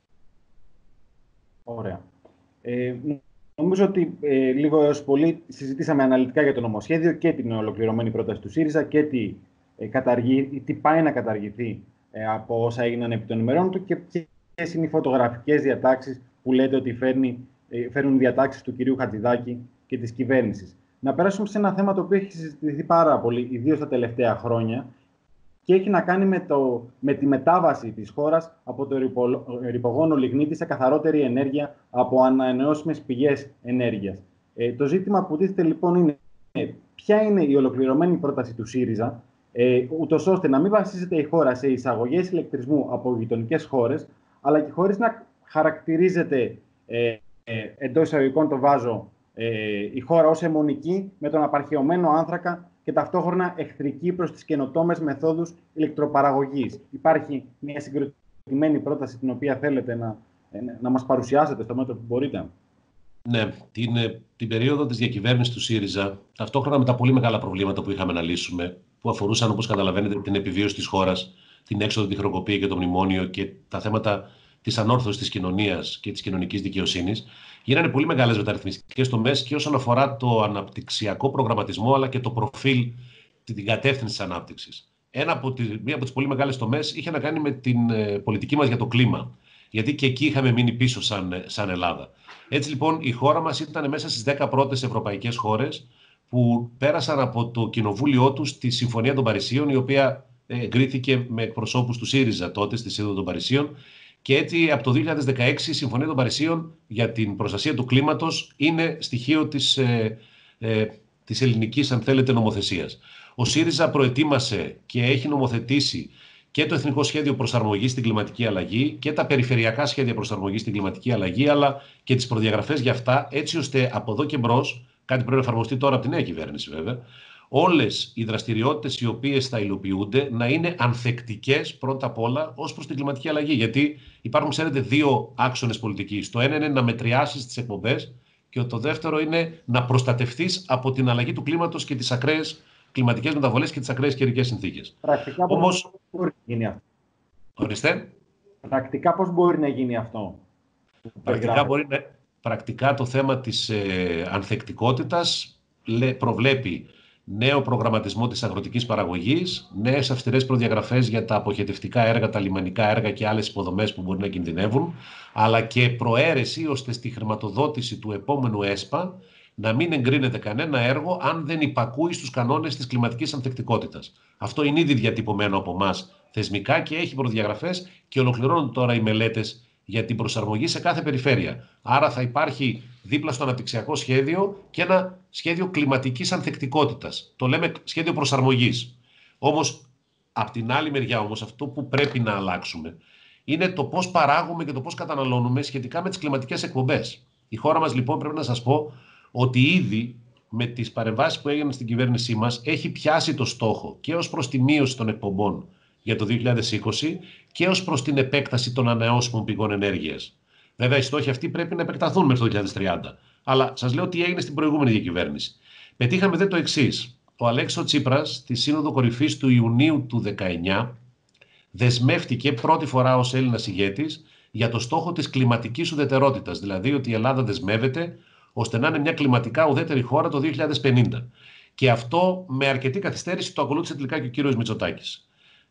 Ωραία. Ε, νομίζω ότι ε, λίγο έως πολύ συζητήσαμε αναλυτικά για το νομοσχέδιο και την ολοκληρωμένη πρόταση του ΣΥΡΙΖΑ και τι, ε, καταργεί, τι πάει να καταργηθεί ε, από όσα έγιναν επί των ημερών του και ποιες είναι οι φωτογραφικές διατάξεις που λέτε ότι φέρνει, ε, φέρνουν διατάξεις του κυρίου Χατζηδάκη και της κυβέρνησης. Να περάσουμε σε ένα θέμα το οποίο έχει συζητηθεί πάρα πολύ, ιδίως τα τελευταία χρόνια, και έχει να κάνει με, το, με τη μετάβαση της χώρας από το ρυπογόνο λιγνίτη σε καθαρότερη ενέργεια από ανανεώσιμες πηγές ενέργειας. Ε, το ζήτημα που τίθεται λοιπόν είναι ε, ποια είναι η ολοκληρωμένη πρόταση του ΣΥΡΙΖΑ, ε, ούτως ώστε να μην βασίζεται η χώρα σε εισαγωγές ηλεκτρισμού από γειτονικές χώρες, αλλά και χωρίς να χαρακτηρίζεται ε, ε, εντός εισαγωγικών το βάζω ε, η χώρα ως αιμονική με τον απαρχαιωμένο άνθρακα και ταυτόχρονα εχθρική προς τις καινοτόμες μεθόδους ηλεκτροπαραγωγής. Υπάρχει μια συγκροτημένη πρόταση την οποία θέλετε να, να μας παρουσιάσετε στο μέτρο που μπορείτε. Ναι, την, την περίοδο της διακυβέρνησης του ΣΥΡΙΖΑ, ταυτόχρονα με τα πολύ μεγάλα προβλήματα που είχαμε να λύσουμε, που αφορούσαν, όπως καταλαβαίνετε, την επιβίωση της χώρας, την έξοδο, τη χρεοκοπία και το μνημόνιο και τα θέματα της ανόρθωσης της κοινωνίας και της κοινωνικής δικαιοσύνης, γίνανε πολύ μεγάλες μεταρρυθμιστικές τομές και όσον αφορά το αναπτυξιακό προγραμματισμό, αλλά και το προφίλ, την κατεύθυνση της ανάπτυξης. Ένα από τις, μία από τις πολύ μεγάλες τομές είχε να κάνει με την ε, πολιτική μας για το κλίμα. Γιατί και εκεί είχαμε μείνει πίσω σαν, σαν Ελλάδα. Έτσι λοιπόν η χώρα μας ήταν μέσα στις δέκα πρώτες ευρωπαϊκές χώρες που πέρασαν από το κοινοβούλιο τους τη Συμφωνία των Παρισίων, η οποία εγκρίθηκε με εκπροσώπους του ΣΥΡΙΖΑ τότε στη Σύνοδο των Παρισίων. Και έτσι από το δύο χιλιάδες δεκαέξι η Συμφωνία των Παρισίων για την προστασία του κλίματος είναι στοιχείο της, ε, ε, της ελληνικής, αν θέλετε, νομοθεσίας. Ο ΣΥΡΙΖΑ προετοίμασε και έχει νομοθετήσει και το Εθνικό Σχέδιο Προσαρμογής στην Κλιματική Αλλαγή και τα περιφερειακά σχέδια προσαρμογής στην κλιματική αλλαγή, αλλά και τις προδιαγραφές για αυτά, έτσι ώστε από εδώ και μπρος, κάτι πρέπει να εφαρμοστεί τώρα από τη νέα κυβέρνηση βέβαια, όλες οι δραστηριότητες οι οποίες θα υλοποιούνται να είναι ανθεκτικές πρώτα απ' όλα ως προς την κλιματική αλλαγή. Γιατί υπάρχουν, ξέρετε, δύο άξονες πολιτικής. Το ένα είναι να μετριάσεις τις εκπομπές και το δεύτερο είναι να προστατευτείς από την αλλαγή του κλίματος και τις ακραίες κλιματικές μεταβολές και τις ακραίες καιρικές συνθήκες. Πρακτικά Όμως, πώς μπορεί να γίνει αυτό. Ορίστε. Πρακτικά πώς μπορεί να γίνει αυτό. Πρακτικά, μπορεί να... Πρακτικά το θέμα της ε, ανθεκτικότητας προβλέπει νέο προγραμματισμό της αγροτικής παραγωγής, νέες αυστηρές προδιαγραφές για τα αποχετευτικά έργα, τα λιμανικά έργα και άλλες υποδομές που μπορεί να κινδυνεύουν, αλλά και προαίρεση ώστε στη χρηματοδότηση του επόμενου ΕΣΠΑ να μην εγκρίνεται κανένα έργο αν δεν υπακούει στους κανόνες της κλιματικής ανθεκτικότητας. Αυτό είναι ήδη διατυπωμένο από εμάς θεσμικά και έχει προδιαγραφές και ολοκληρώνουν τώρα οι μελέτες για την προσαρμογή σε κάθε περιφέρεια. Άρα θα υπάρχει δίπλα στο αναπτυξιακό σχέδιο και ένα σχέδιο κλιματικής ανθεκτικότητας. Το λέμε σχέδιο προσαρμογής. Όμως, απ' την άλλη μεριά όμως, αυτό που πρέπει να αλλάξουμε είναι το πώς παράγουμε και το πώς καταναλώνουμε σχετικά με τις κλιματικές εκπομπές. Η χώρα μας, λοιπόν, πρέπει να σας πω ότι ήδη με τις παρεμβάσεις που έγιναν στην κυβέρνησή μας έχει πιάσει το στόχο και ως προς τη μείωση των εκπομπών για το δύο χιλιάδες είκοσι και ως προς την επέκταση των ανανεώσιμων πηγών ενέργειας. Βέβαια, οι στόχοι αυτοί πρέπει να επεκταθούν μέχρι το δύο χιλιάδες τριάντα. Αλλά σας λέω τι έγινε στην προηγούμενη διακυβέρνηση. Πετύχαμε δε το εξής. Ο Αλέξης Τσίπρας, στη Σύνοδο Κορυφής του Ιουνίου του δεκαεννιά, δεσμεύτηκε πρώτη φορά ως Έλληνας ηγέτης για το στόχο της κλιματικής ουδετερότητας. Δηλαδή ότι η Ελλάδα δεσμεύεται ώστε να είναι μια κλιματικά ουδέτερη χώρα το δύο χιλιάδες πενήντα. Και αυτό με αρκετή καθυστέρηση το ακολούθησε τελικά και ο κύριος Μητσοτάκης.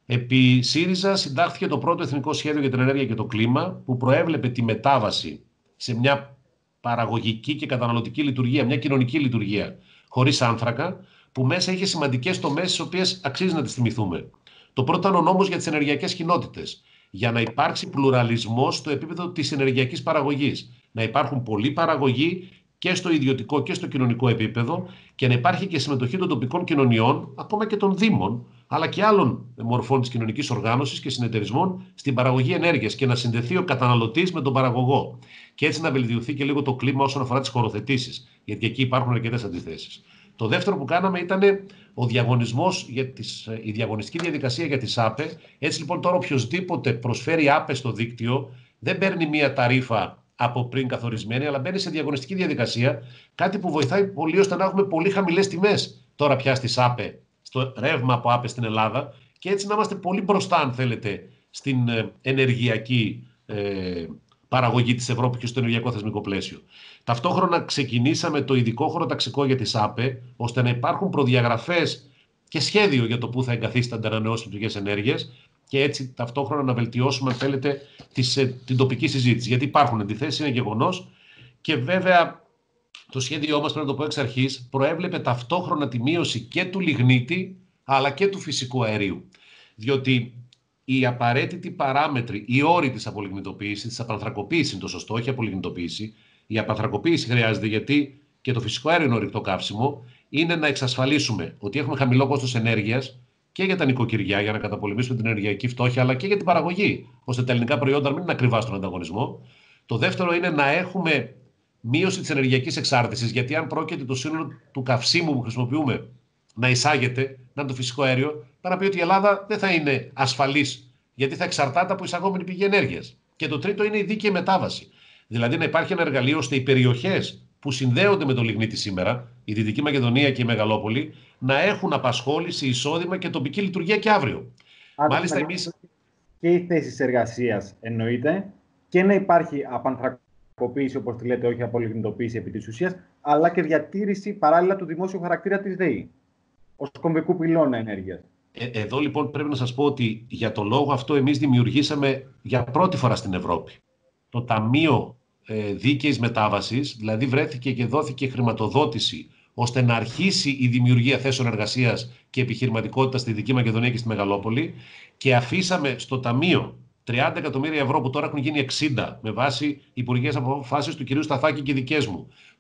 Επί ΣΥΡΙΖΑ συντάχθηκε το πρώτο Εθνικό Σχέδιο για την Ενέργεια και το Κλίμα, που προέβλεπε τη μετάβαση σε μια παραγωγική και καταναλωτική λειτουργία, μια κοινωνική λειτουργία χωρίς άνθρακα, που μέσα είχε σημαντικές τομές τις οποίες αξίζει να τις θυμηθούμε. Το πρώτο ήταν ο νόμος για τις ενεργειακές κοινότητες, για να υπάρξει πλουραλισμός στο επίπεδο της ενεργειακής παραγωγής. Να υπάρχουν πολλοί παραγωγοί και στο ιδιωτικό και στο κοινωνικό επίπεδο και να υπάρχει και συμμετοχή των τοπικών κοινωνιών, ακόμα και των δήμων, αλλά και άλλων μορφών της κοινωνικής οργάνωσης και συνεταιρισμών στην παραγωγή ενέργειας και να συνδεθεί ο καταναλωτής με τον παραγωγό. Και έτσι να βελτιωθεί και λίγο το κλίμα όσον αφορά τις χωροθετήσεις, γιατί εκεί υπάρχουν αρκετές αντιθέσεις. Το δεύτερο που κάναμε ήταν ο διαγωνισμός, για τις, η διαγωνιστική διαδικασία για τις ΑΠΕ. Έτσι λοιπόν τώρα οποιοδήποτε προσφέρει ΑΠΕ στο δίκτυο δεν παίρνει μία ταρίφα από πριν καθορισμένη, αλλά μπαίνει σε διαγωνιστική διαδικασία, κάτι που βοηθάει πολύ ώστε να έχουμε πολύ χαμηλές τιμές τώρα πια στις ΑΠΕ, στο ρεύμα από ΑΠΕ στην Ελλάδα, και έτσι να είμαστε πολύ μπροστά, αν θέλετε, στην ενεργειακή ε, παραγωγή της Ευρώπης και στο ενεργειακό θεσμικό πλαίσιο. Ταυτόχρονα ξεκινήσαμε το ειδικό χωροταξικό για τις ΑΠΕ, ώστε να υπάρχουν προδιαγραφές και σχέδιο για το πού θα εγκαθίστανται ανανεώσιμες πηγές ενέργειας και έτσι ταυτόχρονα να βελτιώσουμε, αν θέλετε, τις, την τοπική συζήτηση. Γιατί υπάρχουν αντιθέσεις, είναι γεγονός, και βέβαια το σχέδιό μας, πρέπει να το πω εξ αρχής, προέβλεπε ταυτόχρονα τη μείωση και του λιγνίτη αλλά και του φυσικού αερίου. Διότι οι απαραίτητοι παράμετροι, οι όροι της απολιγνητοποίησης, της απανθρακοποίησης είναι το σωστό, όχι απολιγνητοποίηση. Η απανθρακοποίηση χρειάζεται γιατί και το φυσικό αέριο είναι ορυκτό καύσιμο, είναι να εξασφαλίσουμε ότι έχουμε χαμηλό κόστος ενέργειας και για τα νοικοκυριά, για να καταπολεμήσουμε την ενεργειακή φτώχεια, αλλά και για την παραγωγή, ώστε τα ελληνικά προϊόντα να μην είναι ακριβά στον ανταγωνισμό. Το δεύτερο είναι να έχουμε μείωση της ενεργειακής εξάρτησης, γιατί αν πρόκειται το σύνολο του καυσίμου που χρησιμοποιούμε να εισάγεται, να είναι το φυσικό αέριο, πρέπει να πει ότι η Ελλάδα δεν θα είναι ασφαλής, γιατί θα εξαρτάται από εισαγόμενη πηγή ενέργειας. Και το τρίτο είναι η δίκαιη μετάβαση. Δηλαδή να υπάρχει ένα εργαλείο ώστε οι περιοχές που συνδέονται με το λιγνίτη σήμερα, η Δυτική Μακεδονία και η Μεγαλόπολη, να έχουν απασχόληση, εισόδημα και τοπική λειτουργία και αύριο. Άρα, Μάλιστα, εμείς. Και οι θέσεις εργασίας εννοείται, και να υπάρχει απανθρακοποίηση, όπως τη λέτε, όχι απολιγνητοποίηση επί της ουσίας, αλλά και διατήρηση παράλληλα του δημόσιου χαρακτήρα της ΔΕΗ, ως κομβικού πυλώνα ενέργειας. Ε, εδώ λοιπόν πρέπει να σας πω ότι για το λόγο αυτό εμείς δημιουργήσαμε για πρώτη φορά στην Ευρώπη το Ταμείο ε, Δίκαιης Μετάβασης, δηλαδή βρέθηκε και δόθηκε χρηματοδότηση ώστε να αρχίσει η δημιουργία θέσεων εργασίας και επιχειρηματικότητα στη Δυτική Μακεδονία και στη Μεγαλόπολη, και αφήσαμε στο Ταμείο τριάντα εκατομμύρια ευρώ που τώρα έχουν γίνει εξήντα με βάση υπουργικές αποφάσεις του κυρίου Σταθάκη και δικές μου,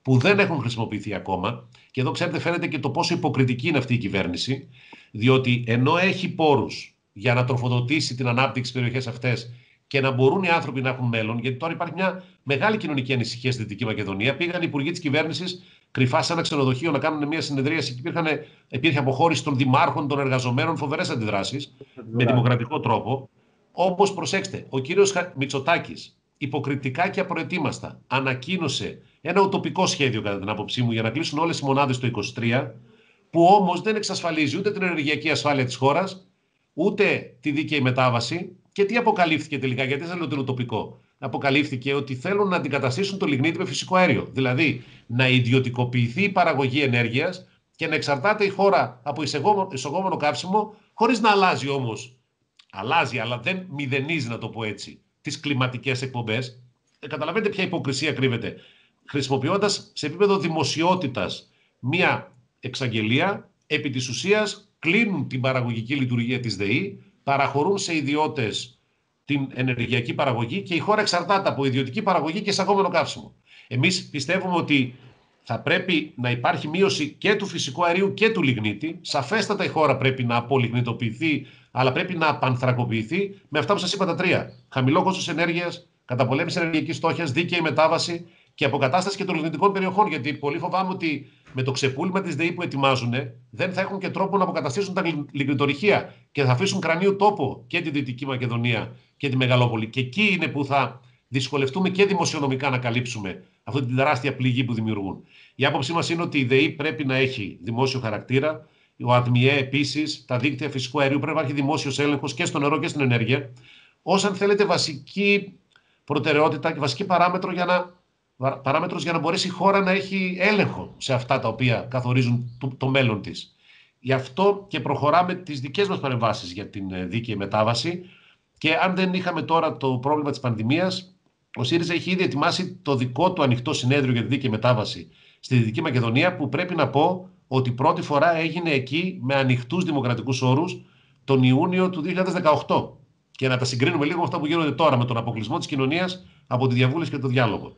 που δεν έχουν χρησιμοποιηθεί ακόμα. Και εδώ, ξέρετε, φαίνεται και το πόσο υποκριτική είναι αυτή η κυβέρνηση, διότι ενώ έχει πόρους για να τροφοδοτήσει την ανάπτυξη στις περιοχές αυτές και να μπορούν οι άνθρωποι να έχουν μέλλον, γιατί τώρα υπάρχει μια μεγάλη κοινωνική ανησυχία στη Δυτική Μακεδονία. Πήγαν οι υπουργοί της κυβέρνησης κρυφά σε ένα ξενοδοχείο να κάνουν μια συνεδρίαση και υπήρχαν, υπήρχε αποχώρηση των δημάρχων, των εργαζομένων, φοβερές αντιδράσεις, με δημοκρατικό τρόπο. Όπως, προσέξτε, ο κύριος Μητσοτάκης υποκριτικά και απροετοίμαστα ανακοίνωσε ένα ουτοπικό σχέδιο, κατά την άποψή μου, για να κλείσουν όλες οι μονάδες το είκοσι τρία, που όμως δεν εξασφαλίζει ούτε την ενεργειακή ασφάλεια της χώρας, ούτε τη δίκαιη μετάβαση. Και τι αποκαλύφθηκε τελικά, γιατί δεν λέω ότι είναι ουτοπικό. Αποκαλύφθηκε ότι θέλουν να αντικαταστήσουν το λιγνίτη με φυσικό αέριο. Δηλαδή, να ιδιωτικοποιηθεί η παραγωγή ενέργειας και να εξαρτάται η χώρα από εισαγόμενο καύσιμο, χωρίς να αλλάζει όμως. Αλλάζει, αλλά δεν μηδενίζει, να το πω έτσι, τις κλιματικές εκπομπές. Ε, καταλαβαίνετε ποια υποκρισία κρύβεται. Χρησιμοποιώντας σε επίπεδο δημοσιότητας μία εξαγγελία, επί της ουσίας κλείνουν την παραγωγική λειτουργία της ΔΕΗ, παραχωρούν σε ιδιώτες την ενεργειακή παραγωγή και η χώρα εξαρτάται από ιδιωτική παραγωγή και εισαγόμενο καύσιμο. Εμείς πιστεύουμε ότι θα πρέπει να υπάρχει μείωση και του φυσικού αερίου και του λιγνίτη. Σαφέστατα η χώρα πρέπει να απολιγνητοποιηθεί, αλλά πρέπει να απανθρακοποιηθεί με αυτά που σας είπα τα τρία. Χαμηλό κόστος ενέργειας, καταπολέμηση ενεργειακής φτώχειας, δίκαιη μετάβαση και αποκατάσταση και των λιγνητικών περιοχών. Γιατί πολύ φοβάμαι ότι με το ξεπούλημα της ΔΕΗ που ετοιμάζουν δεν θα έχουν και τρόπο να αποκαταστήσουν τα λιγνητορυχεία και θα αφήσουν κρανίου τόπο και τη Δυτική Μακεδονία και τη Μεγαλόπολη. Και εκεί είναι που θα δυσκολευτούμε και δημοσιονομικά να καλύψουμε αυτή την τεράστια πληγή που δημιουργούν. Η άποψή μας είναι ότι η ΔΕΗ πρέπει να έχει δημόσιο χαρακτήρα. Ο ΑΔΜΙΕ επίσης, τα δίκτυα φυσικού αερίου πρέπει να υπάρχει δημόσιος έλεγχος και στο νερό και στην ενέργεια. Ως αν θέλετε βασική προτεραιότητα και βασική παράμετρο για να, παράμετρος για να μπορέσει η χώρα να έχει έλεγχο σε αυτά τα οποία καθορίζουν το, το μέλλον της. Γι' αυτό και προχωράμε τις δικές μας παρεμβάσεις για την δίκαιη μετάβαση. Και αν δεν είχαμε τώρα το πρόβλημα της πανδημίας, ο ΣΥΡΙΖΑ έχει ήδη ετοιμάσει το δικό του ανοιχτό συνέδριο για τη δίκαιη μετάβαση στη Δυτική Μακεδονία, που πρέπει να πω ότι πρώτη φορά έγινε εκεί με ανοιχτούς δημοκρατικούς όρους τον Ιούνιο του δύο χιλιάδες δεκαοκτώ. Και να τα συγκρίνουμε λίγο με αυτά που γίνονται τώρα, με τον αποκλεισμό της κοινωνίας από τη διαβούλευση και το διάλογο.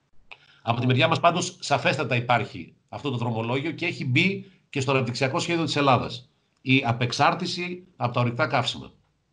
Από τη μεριά μας πάντως σαφέστατα υπάρχει αυτό το δρομολόγιο και έχει μπει και στο αναπτυξιακό σχέδιο της Ελλάδας. Η απεξάρτηση από τα ορυκτά καύσιμα.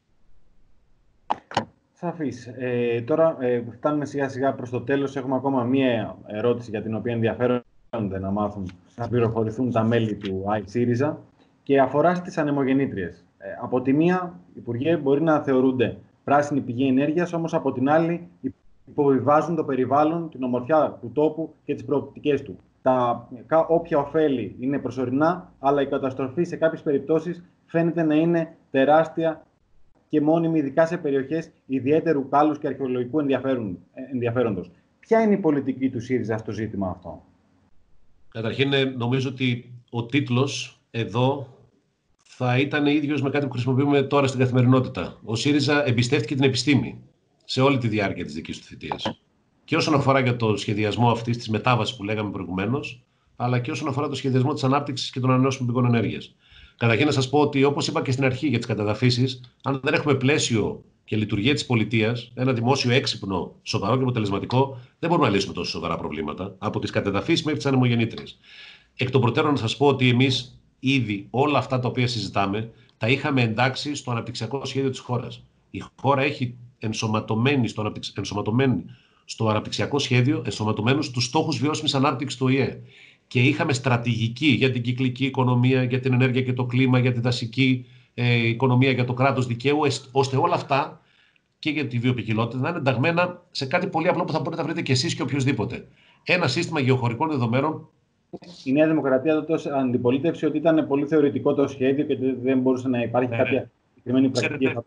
Σαφής. Ε, τώρα ε, φτάνουμε σιγά σιγά προς το τέλος. Έχουμε ακόμα μία ερώτηση για την οποία ενδιαφέρονται να μάθουν, να πληροφορηθούν τα μέλη του ΣΥΡΙΖΑ και αφορά στις ανεμογεννήτριες. Ε, από τη μία, οι υπουργοί μπορεί να θεωρούνται πράσινη πηγή ενέργειας, όμως από την άλλη υποβιβάζουν το περιβάλλον, την ομορφιά του τόπου και τις προοπτικές του. Τα όποια ωφέλη είναι προσωρινά, αλλά η καταστροφή σε κάποιες περιπτώσεις φαίνεται να είναι τεράστια και μόνιμη, ειδικά σε περιοχές ιδιαίτερου κάλους και αρχαιολογικού ενδιαφέροντος. Ποια είναι η πολιτική του ΣΥΡΙΖΑ στο ζήτημα αυτό? Καταρχήν, νομίζω ότι ο τίτλος εδώ θα ήταν ίδιος με κάτι που χρησιμοποιούμε τώρα στην καθημερινότητα. Ο ΣΥΡΙΖΑ εμπιστεύτηκε την επιστήμη σε όλη τη διάρκεια της δικής του θητείας. Και όσον αφορά για το σχεδιασμό αυτής της μετάβασης που λέγαμε προηγουμένως, αλλά και όσον αφορά το σχεδιασμό της ανάπτυξης και των ανανεώσιμων πηγών ενέργειας. Καταρχήν, να σας πω ότι, όπως είπα και στην αρχή για τις καταδαφίσεις, αν δεν έχουμε πλαίσιο και λειτουργία της πολιτείας, ένα δημόσιο έξυπνο, σοβαρό και αποτελεσματικό, δεν μπορούμε να λύσουμε τόσο σοβαρά προβλήματα, από τις καταδαφίσεις μέχρι τις ανεμογεννήτριες. Εκ των προτέρων, να σας πω ότι εμείς ήδη όλα αυτά τα οποία συζητάμε τα είχαμε εντάξει στο αναπτυξιακό σχέδιο της χώρας. Η χώρα έχει ενσωματωμένη στο, αναπτυξ... ενσωματωμένη στο αναπτυξιακό σχέδιο, ενσωματωμένους στους στόχους βιώσιμης ανάπτυξης του Ο Η Ε. Και είχαμε στρατηγική για την κυκλική οικονομία, για την ενέργεια και το κλίμα, για τη δασική ε, οικονομία, για το κράτος δικαίου, ώστε όλα αυτά και για τη βιοποικιλότητα να είναι ενταγμένα σε κάτι πολύ απλό που θα μπορείτε να βρείτε και εσείς και οποιοδήποτε. Ένα σύστημα γεωχωρικών δεδομένων. Η Νέα Δημοκρατία τότε αντιπολίτευσε ότι ήταν πολύ θεωρητικό το σχέδιο και δεν μπορούσε να υπάρχει ε, κάποια συγκεκριμένη πρακτική. Ξέρετε,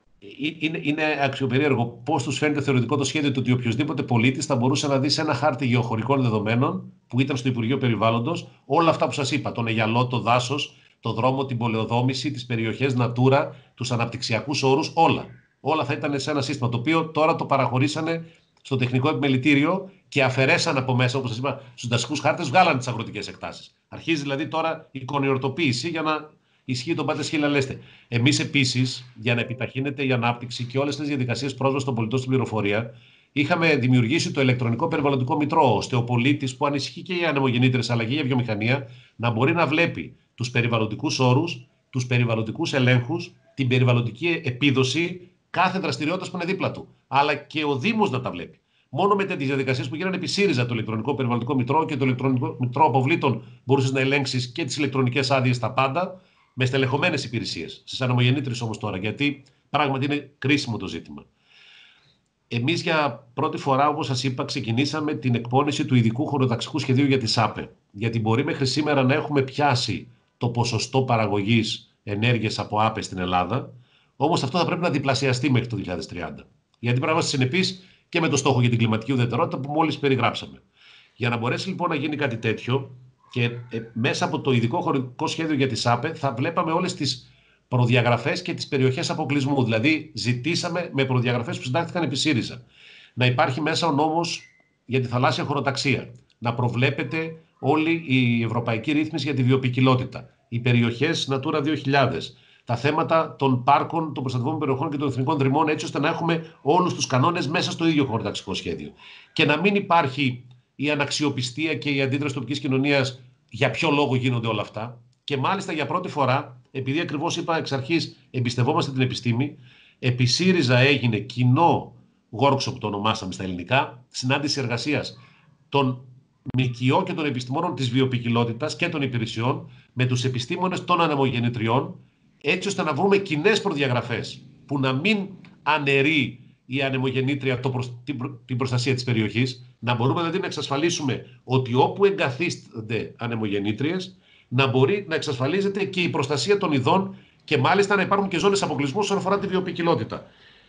Είναι, είναι αξιοπερίεργο πώς τους φαίνεται θεωρητικό το σχέδιο του ότι οποιοδήποτε πολίτης θα μπορούσε να δει σε ένα χάρτη γεωχωρικών δεδομένων που ήταν στο Υπουργείο Περιβάλλοντος όλα αυτά που σας είπα. Τον Αιγιαλό, το δάσος, το δρόμο, την πολεοδόμηση, τις περιοχές Natura, τους αναπτυξιακούς όρους, όλα. Όλα θα ήταν σε ένα σύστημα το οποίο τώρα το παραχωρήσανε στο τεχνικό επιμελητήριο και αφαιρέσαν από μέσα, όπως σας είπα, στους δασικούς χάρτες, βγάλανε τις αγροτικές εκτάσεις. Αρχίζει δηλαδή τώρα η εικονιορτοποίηση για να ισχύει τον πάτε σχήλα λέστε. Εμείς επίσης, για να επιταχύνεται η ανάπτυξη και όλες τις διαδικασίες πρόσβασης των πολιτών στην πληροφορία, είχαμε δημιουργήσει το ηλεκτρονικό περιβαλλοντικό μητρό, ώστε ο πολίτης που ανησυχεί και για ανεμογεννήτριες αλλά και για βιομηχανία να μπορεί να βλέπει τους περιβαλλοντικούς όρους, τους περιβαλλοντικούς ελέγχους, την περιβαλλοντική επίδοση κάθε δραστηριότητας που είναι δίπλα του. Αλλά και ο Δήμος να τα βλέπει. Μόνο με τις διαδικασίες που γίνανε επί ΣΥΡΙΖΑ, το ηλεκτρονικό περιβαλλοντικό μητρό και το ηλεκτρονικό μητρό αποβλήτων, μπορούσες να ελέγξεις και τις ηλεκτρονικές άδειες, τα πάντα, με στελεχωμένες υπηρεσίες. Στις ανεμογεννήτριες όμως τώρα, γιατί πράγματι είναι κρίσιμο το ζήτημα. Εμείς για πρώτη φορά, όπως σας είπα, ξεκινήσαμε την εκπόνηση του ειδικού χωροταξικού σχεδίου για τις ΑΠΕ. Γιατί μπορεί μέχρι σήμερα να έχουμε πιάσει το ποσοστό παραγωγής ενέργειας από ΑΠΕ στην Ελλάδα, όμως αυτό θα πρέπει να διπλασιαστεί μέχρι το δύο χιλιάδες τριάντα. Γιατί πρέπει να είμαστε συνεπείς και με το στόχο για την κλιματική ουδετερότητα που μόλις περιγράψαμε. Για να μπορέσει λοιπόν να γίνει κάτι τέτοιο και ε, μέσα από το ειδικό χωροταξικό σχέδιο για τις ΑΠΕ θα βλέπαμε όλες τις προδιαγραφές και τις περιοχές αποκλεισμού. Δηλαδή, ζητήσαμε με προδιαγραφές που συντάχθηκαν επί ΣΥΡΙΖΑ να υπάρχει μέσα ο νόμος για τη θαλάσσια χωροταξία, να προβλέπεται όλη η ευρωπαϊκή ρύθμιση για τη βιοποικιλότητα, οι περιοχές Natura δύο χιλιάδες, τα θέματα των πάρκων, των προστατευόμενων περιοχών και των εθνικών δρυμών, έτσι ώστε να έχουμε όλους τους κανόνες μέσα στο ίδιο χωροταξικό σχέδιο. Και να μην υπάρχει η αναξιοπιστία και η αντίδραση τοπικής κοινωνίας για ποιο λόγο γίνονται όλα αυτά. Και μάλιστα για πρώτη φορά, επειδή ακριβώς είπα εξ αρχής εμπιστευόμαστε την επιστήμη, επί ΣΥΡΙΖΑ έγινε κοινό workshop, το ονομάσαμε στα ελληνικά, συνάντηση εργασίας των ΜΚΟ και των επιστημόνων της βιοποικιλότητας και των υπηρεσιών με τους επιστήμονες των ανεμογεννητριών, έτσι ώστε να βρούμε κοινές προδιαγραφές που να μην αναιρεί η ανεμογεννήτρια το προς, την, προ, την προστασία της περιοχής, να μπορούμε δηλαδή να εξασφαλίσουμε ότι όπου εγκαθίστανται ανεμογεννήτριες, να μπορεί να εξασφαλίζεται και η προστασία των ειδών και μάλιστα να υπάρχουν και ζώνες αποκλεισμού όσον αφορά τη βιοποικιλότητα.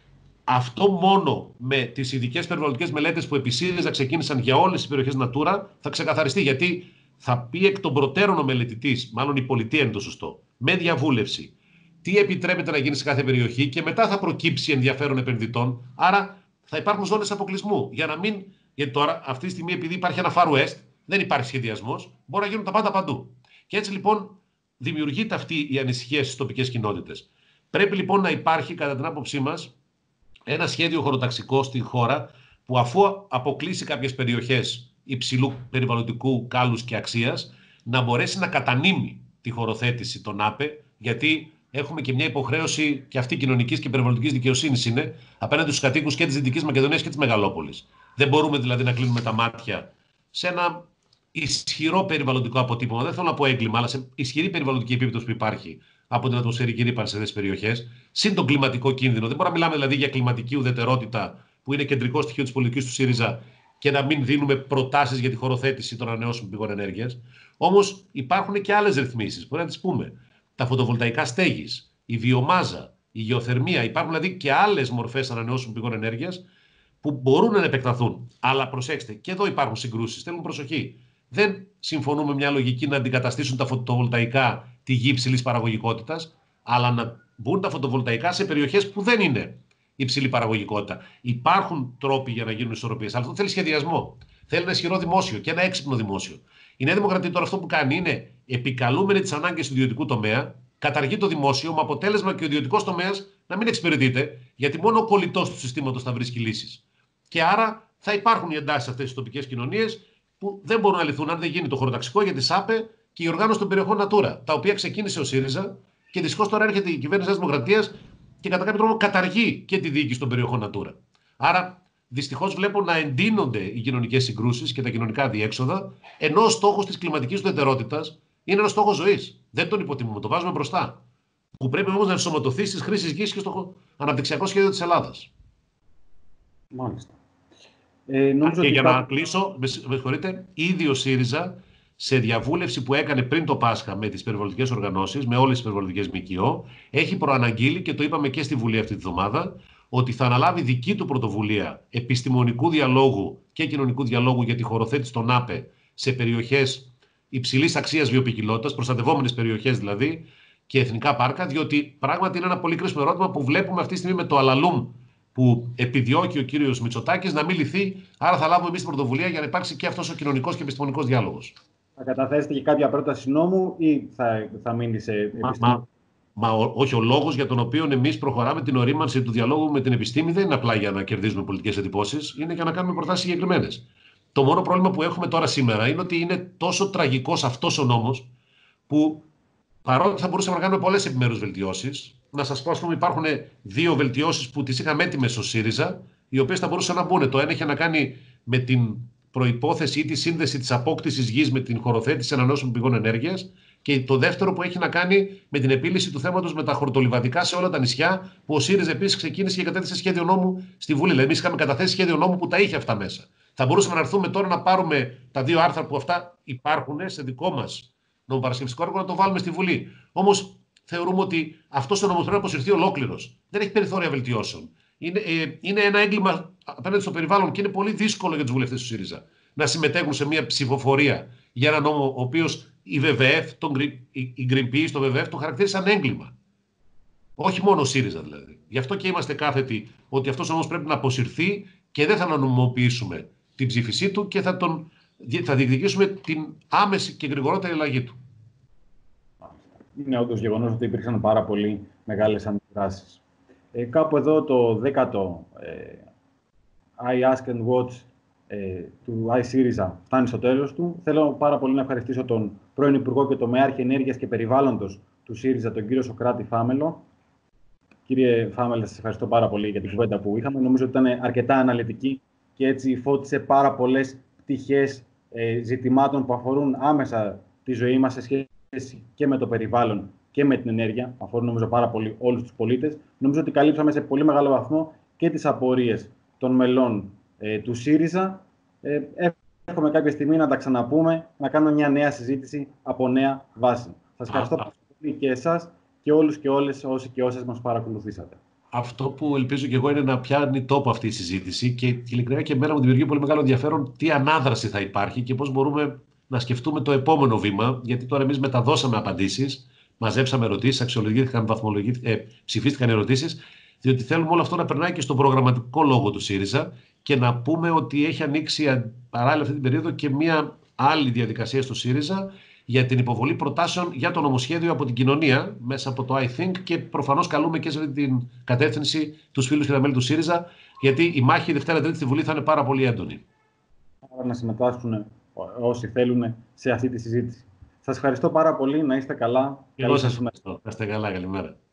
Αυτό μόνο με τις ειδικές περιβαλλοντικές μελέτες που επί ΣΥΡΙΖΑ ξεκίνησαν για όλες τις περιοχές Natura θα ξεκαθαριστεί, γιατί θα πει εκ των προτέρων ο μελετητής, μάλλον η πολιτεία είναι το σωστό, με διαβούλευση, τι επιτρέπεται να γίνει σε κάθε περιοχή και μετά θα προκύψει ενδιαφέρον επενδυτών. Άρα θα υπάρχουν ζώνες αποκλεισμού. Για να μην. Γιατί τώρα, αυτή τη στιγμή, επειδή υπάρχει ένα Far West, δεν υπάρχει σχεδιασμός, μπορεί να γίνουν τα πάντα παντού. Και έτσι λοιπόν δημιουργείται αυτή η ανησυχία στις τοπικές κοινότητες. Πρέπει λοιπόν να υπάρχει, κατά την άποψή μας, ένα σχέδιο χωροταξικό στη χώρα που αφού αποκλείσει κάποιες περιοχές υψηλού περιβαλλοντικού κάλους και αξίας, να μπορέσει να κατανείμει τη χωροθέτηση των ΑΠΕ, γιατί έχουμε και μια υποχρέωση και αυτή κοινωνικής και περιβαλλοντικής δικαιοσύνης είναι απέναντι στους κατοίκους και της Δυτικής Μακεδονίας και της Μεγαλόπολης. Δεν μπορούμε δηλαδή να κλείνουμε τα μάτια σε ένα ισχυρό περιβαλλοντικό αποτύπωμα. Δεν θέλω να πω έγκλημα, αλλά σε ισχυρή περιβαλλοντική επίπτωση που υπάρχει από την ατμοσφαιρική ρήπανση σε αυτές τις περιοχές, συν τον κλιματικό κίνδυνο. Δεν μπορούμε να μιλάμε δηλαδή για κλιματική ουδετερότητα, που είναι κεντρικό στοιχείο της πολιτικής του ΣΥΡΙΖΑ, και να μην δίνουμε προτάσεις για τη χωροθέτηση των ανανεώσιμων πηγών ενέργειας. Όμως υπάρχουν και άλλες ρυθμίσεις. Μπορεί να τις πούμε. Τα φωτοβολταϊκά στέγης, η βιομάζα, η γεωθερμία. Υπάρχουν δηλαδή και άλλες μορφές ανανεώσιμων πηγών ενέργειας που μπορούν να επεκταθούν. Αλλά προσέξτε, και εδώ υπάρχουν συγκρούσεις. Θέλουν προσοχή. Δεν συμφωνούμε μια λογική να αντικαταστήσουν τα φωτοβολταϊκά τη γη υψηλής παραγωγικότητας, αλλά να μπουν τα φωτοβολταϊκά σε περιοχές που δεν είναι υψηλή παραγωγικότητα. Υπάρχουν τρόποι για να γίνουν ισορροπίες, αλλά αυτό θέλει σχεδιασμό. Θέλει ένα ισχυρό δημόσιο και ένα έξυπνο δημόσιο. Η Νέα Δημοκρατία τώρα αυτό που κάνει είναι, επικαλούμενη τις ανάγκες του ιδιωτικού τομέα, καταργεί το δημόσιο, με αποτέλεσμα και ο ιδιωτικός τομέας να μην εξυπηρετείται, γιατί μόνο ο κολλητός του συστήματος θα βρίσκει λύσεις. Και άρα θα υπάρχουν οι εντάσεις σε αυτές τις τοπικές κοινωνίες που δεν μπορούν να λυθούν αν δεν γίνει το χωροταξικό για τις ΑΠΕ και η οργάνωση των περιοχών Natura, τα οποία ξεκίνησε ο ΣΥΡΙΖΑ και δυστυχώς τώρα έρχεται η κυβέρνηση της Δημοκρατίας και κατά κάποιο τρόπο καταργεί και τη διοίκηση των περιοχών Natura. Άρα, δυστυχώς βλέπω να εντείνονται οι κοινωνικές συγκρούσεις και τα κοινωνικά αδιέξοδα, ενώ ο στόχος της κλιματικής ουδετερότητας είναι ένας στόχος ζωής. Δεν τον υποτιμούμε, το βάζουμε μπροστά. Που πρέπει όμως να ενσωματωθεί στις χρήσεις γης και στο αναπτυξιακό σχέδιο της Ελλάδας. Μάλιστα. Ε, και για κά... να κλείσω, με συγχωρείτε, ήδη ο ΣΥΡΙΖΑ σε διαβούλευση που έκανε πριν το Πάσχα με τις περιβαλλοντικές οργανώσεις, με όλες τις περιβαλλοντικές ΜΚΟ, έχει προαναγγείλει, και το είπαμε και στη Βουλή αυτή τη βδομάδα, ότι θα αναλάβει δική του πρωτοβουλία επιστημονικού διαλόγου και κοινωνικού διαλόγου για τη χωροθέτηση των ΑΠΕ σε περιοχές υψηλής αξίας βιοποικιλότητας, προστατευόμενες περιοχές δηλαδή, και εθνικά πάρκα, διότι πράγματι είναι ένα πολύ κρίσιμο ερώτημα που βλέπουμε αυτή τη στιγμή με το αλαλούμ που επιδιώκει ο κύριος Μητσοτάκης να μην λυθεί. Άρα θα λάβουμε εμείς την πρωτοβουλία για να υπάρξει και αυτός ο κοινωνικός και επιστημονικός διάλογος. Θα καταθέσετε και κάποια πρόταση νόμου ή θα, θα μείνει σε επιστημονικό? Μα, Μα ο, όχι ο λόγος για τον οποίο εμείς προχωράμε την ορίμανση του διαλόγου με την επιστήμη δεν είναι απλά για να κερδίζουμε πολιτικές εντυπώσεις, είναι για να κάνουμε προτάσεις συγκεκριμένες. Το μόνο πρόβλημα που έχουμε τώρα σήμερα είναι ότι είναι τόσο τραγικός αυτός ο νόμος που παρότι θα μπορούσαμε να κάνουμε πολλές επιμέρους βελτιώσεις, να σας πω, ας πούμε, υπάρχουν δύο βελτιώσεις που τις είχαμε έτοιμες στο ΣΥΡΙΖΑ, οι οποίες θα μπορούσαν να μπουν. Το ένα είχε να κάνει με την προϋπόθεση ή τη σύνδεση της απόκτησης γης με την χωροθέτηση ανανεώσιμων πηγών ενέργειας. Και το δεύτερο που έχει να κάνει με την επίλυση του θέματος με τα χορτολιβαδικά σε όλα τα νησιά, που ο ΣΥΡΙΖΑ επίσης ξεκίνησε και κατέθεσε σχέδιο νόμου στη Βουλή. Δηλαδή, εμείς είχαμε καταθέσει σχέδιο νόμου που τα είχε αυτά μέσα. Θα μπορούσαμε να έρθουμε τώρα να πάρουμε τα δύο άρθρα που αυτά υπάρχουν σε δικό μας νομοπαρασκευαστικό έργο να το βάλουμε στη Βουλή. Όμως θεωρούμε ότι αυτός ο νόμος πρέπει να αποσυρθεί ολόκληρος. Δεν έχει περιθώρια βελτιώσεων. Είναι, ε, είναι ένα έγκλημα απέναντι στο περιβάλλον και είναι πολύ δύσκολο για τους βουλευτές του ΣΥΡΙΖΑ να συμμετέχουν σε μια ψηφοφορία για ένα νόμο ο οποίος η βι βι εφ, τον, η Greenpeace, το βι βι εφ το χαρακτήρισαν έγκλημα. Όχι μόνο ο ΣΥΡΙΖΑ δηλαδή. Γι' αυτό και είμαστε κάθετοι ότι αυτός ο νόμος πρέπει να αποσυρθεί και δεν θα νομιμοποιήσουμε την ψήφισή του και θα, τον, θα διεκδικήσουμε την άμεση και γρηγορότερη αλλαγή του. Είναι όντως γεγονός ότι υπήρξαν πάρα πολύ μεγάλες αντιδράσεις. Ε, κάπου εδώ το δέκατο ε, I Ask and Watch ε, του iSyriza φτάνει στο τέλος του. Θέλω πάρα πολύ να ευχαριστήσω τον πρώην Υπουργό και τομεάρχη Ενέργειας και Περιβάλλοντος του ΣΥΡΙΖΑ, τον κύριο Σωκράτη Φάμελο. Κύριε Φάμελο, σας ευχαριστώ πάρα πολύ για την κουβέντα που είχαμε. Νομίζω ότι ήταν αρκετά αναλυτική και έτσι φώτισε πάρα πολλές πτυχές ε, ζητημάτων που αφορούν άμεσα τη ζωή μας σε σχέση και με το περιβάλλον και με την ενέργεια. Αφορούν νομίζω πάρα πολύ όλους τους πολίτες. Νομίζω ότι καλύψαμε σε πολύ μεγάλο βαθμό και τις απορίες των μελών ε, του ΣΥΡΙΖΑ. Ε, εύχομαι κάποια στιγμή να τα ξαναπούμε, να κάνουμε μια νέα συζήτηση από νέα βάση. Σας ευχαριστώ πολύ και εσάς και όλους και όλες όσοι και όσες μας παρακολουθήσατε. Αυτό που ελπίζω και εγώ είναι να πιάνει τόπο αυτή η συζήτηση και ειλικρινά και εμένα μου δημιουργεί πολύ μεγάλο ενδιαφέρον τι ανάδραση θα υπάρχει και πώς μπορούμε να σκεφτούμε το επόμενο βήμα. Γιατί τώρα εμείς μεταδώσαμε απαντήσεις, μαζέψαμε ερωτήσεις, αξιολογήθηκαν, βαθμολογήθηκαν, ε, ψηφίστηκαν ερωτήσεις, διότι θέλουμε όλο αυτό να περνάει και στον προγραμματικό λόγο του ΣΥΡΙΖΑ και να πούμε ότι έχει ανοίξει παράλληλα αυτή την περίοδο και μια άλλη διαδικασία στο ΣΥΡΙΖΑ για την υποβολή προτάσεων για το νομοσχέδιο από την κοινωνία μέσα από το I Think και προφανώς καλούμε και σε αυτή την κατεύθυνση τους φίλους και τα μέλη του ΣΥΡΙΖΑ, γιατί η μάχη Δευτέρα Τρίτη στη Βουλή θα είναι πάρα πολύ έντονη. Άρα να συμμετάσχουν όσοι θέλουν σε αυτή τη συζήτηση. Σας ευχαριστώ πάρα πολύ, να είστε καλά. Εγώ σας ευχαριστώ. Να είστε καλά, καλημέρα.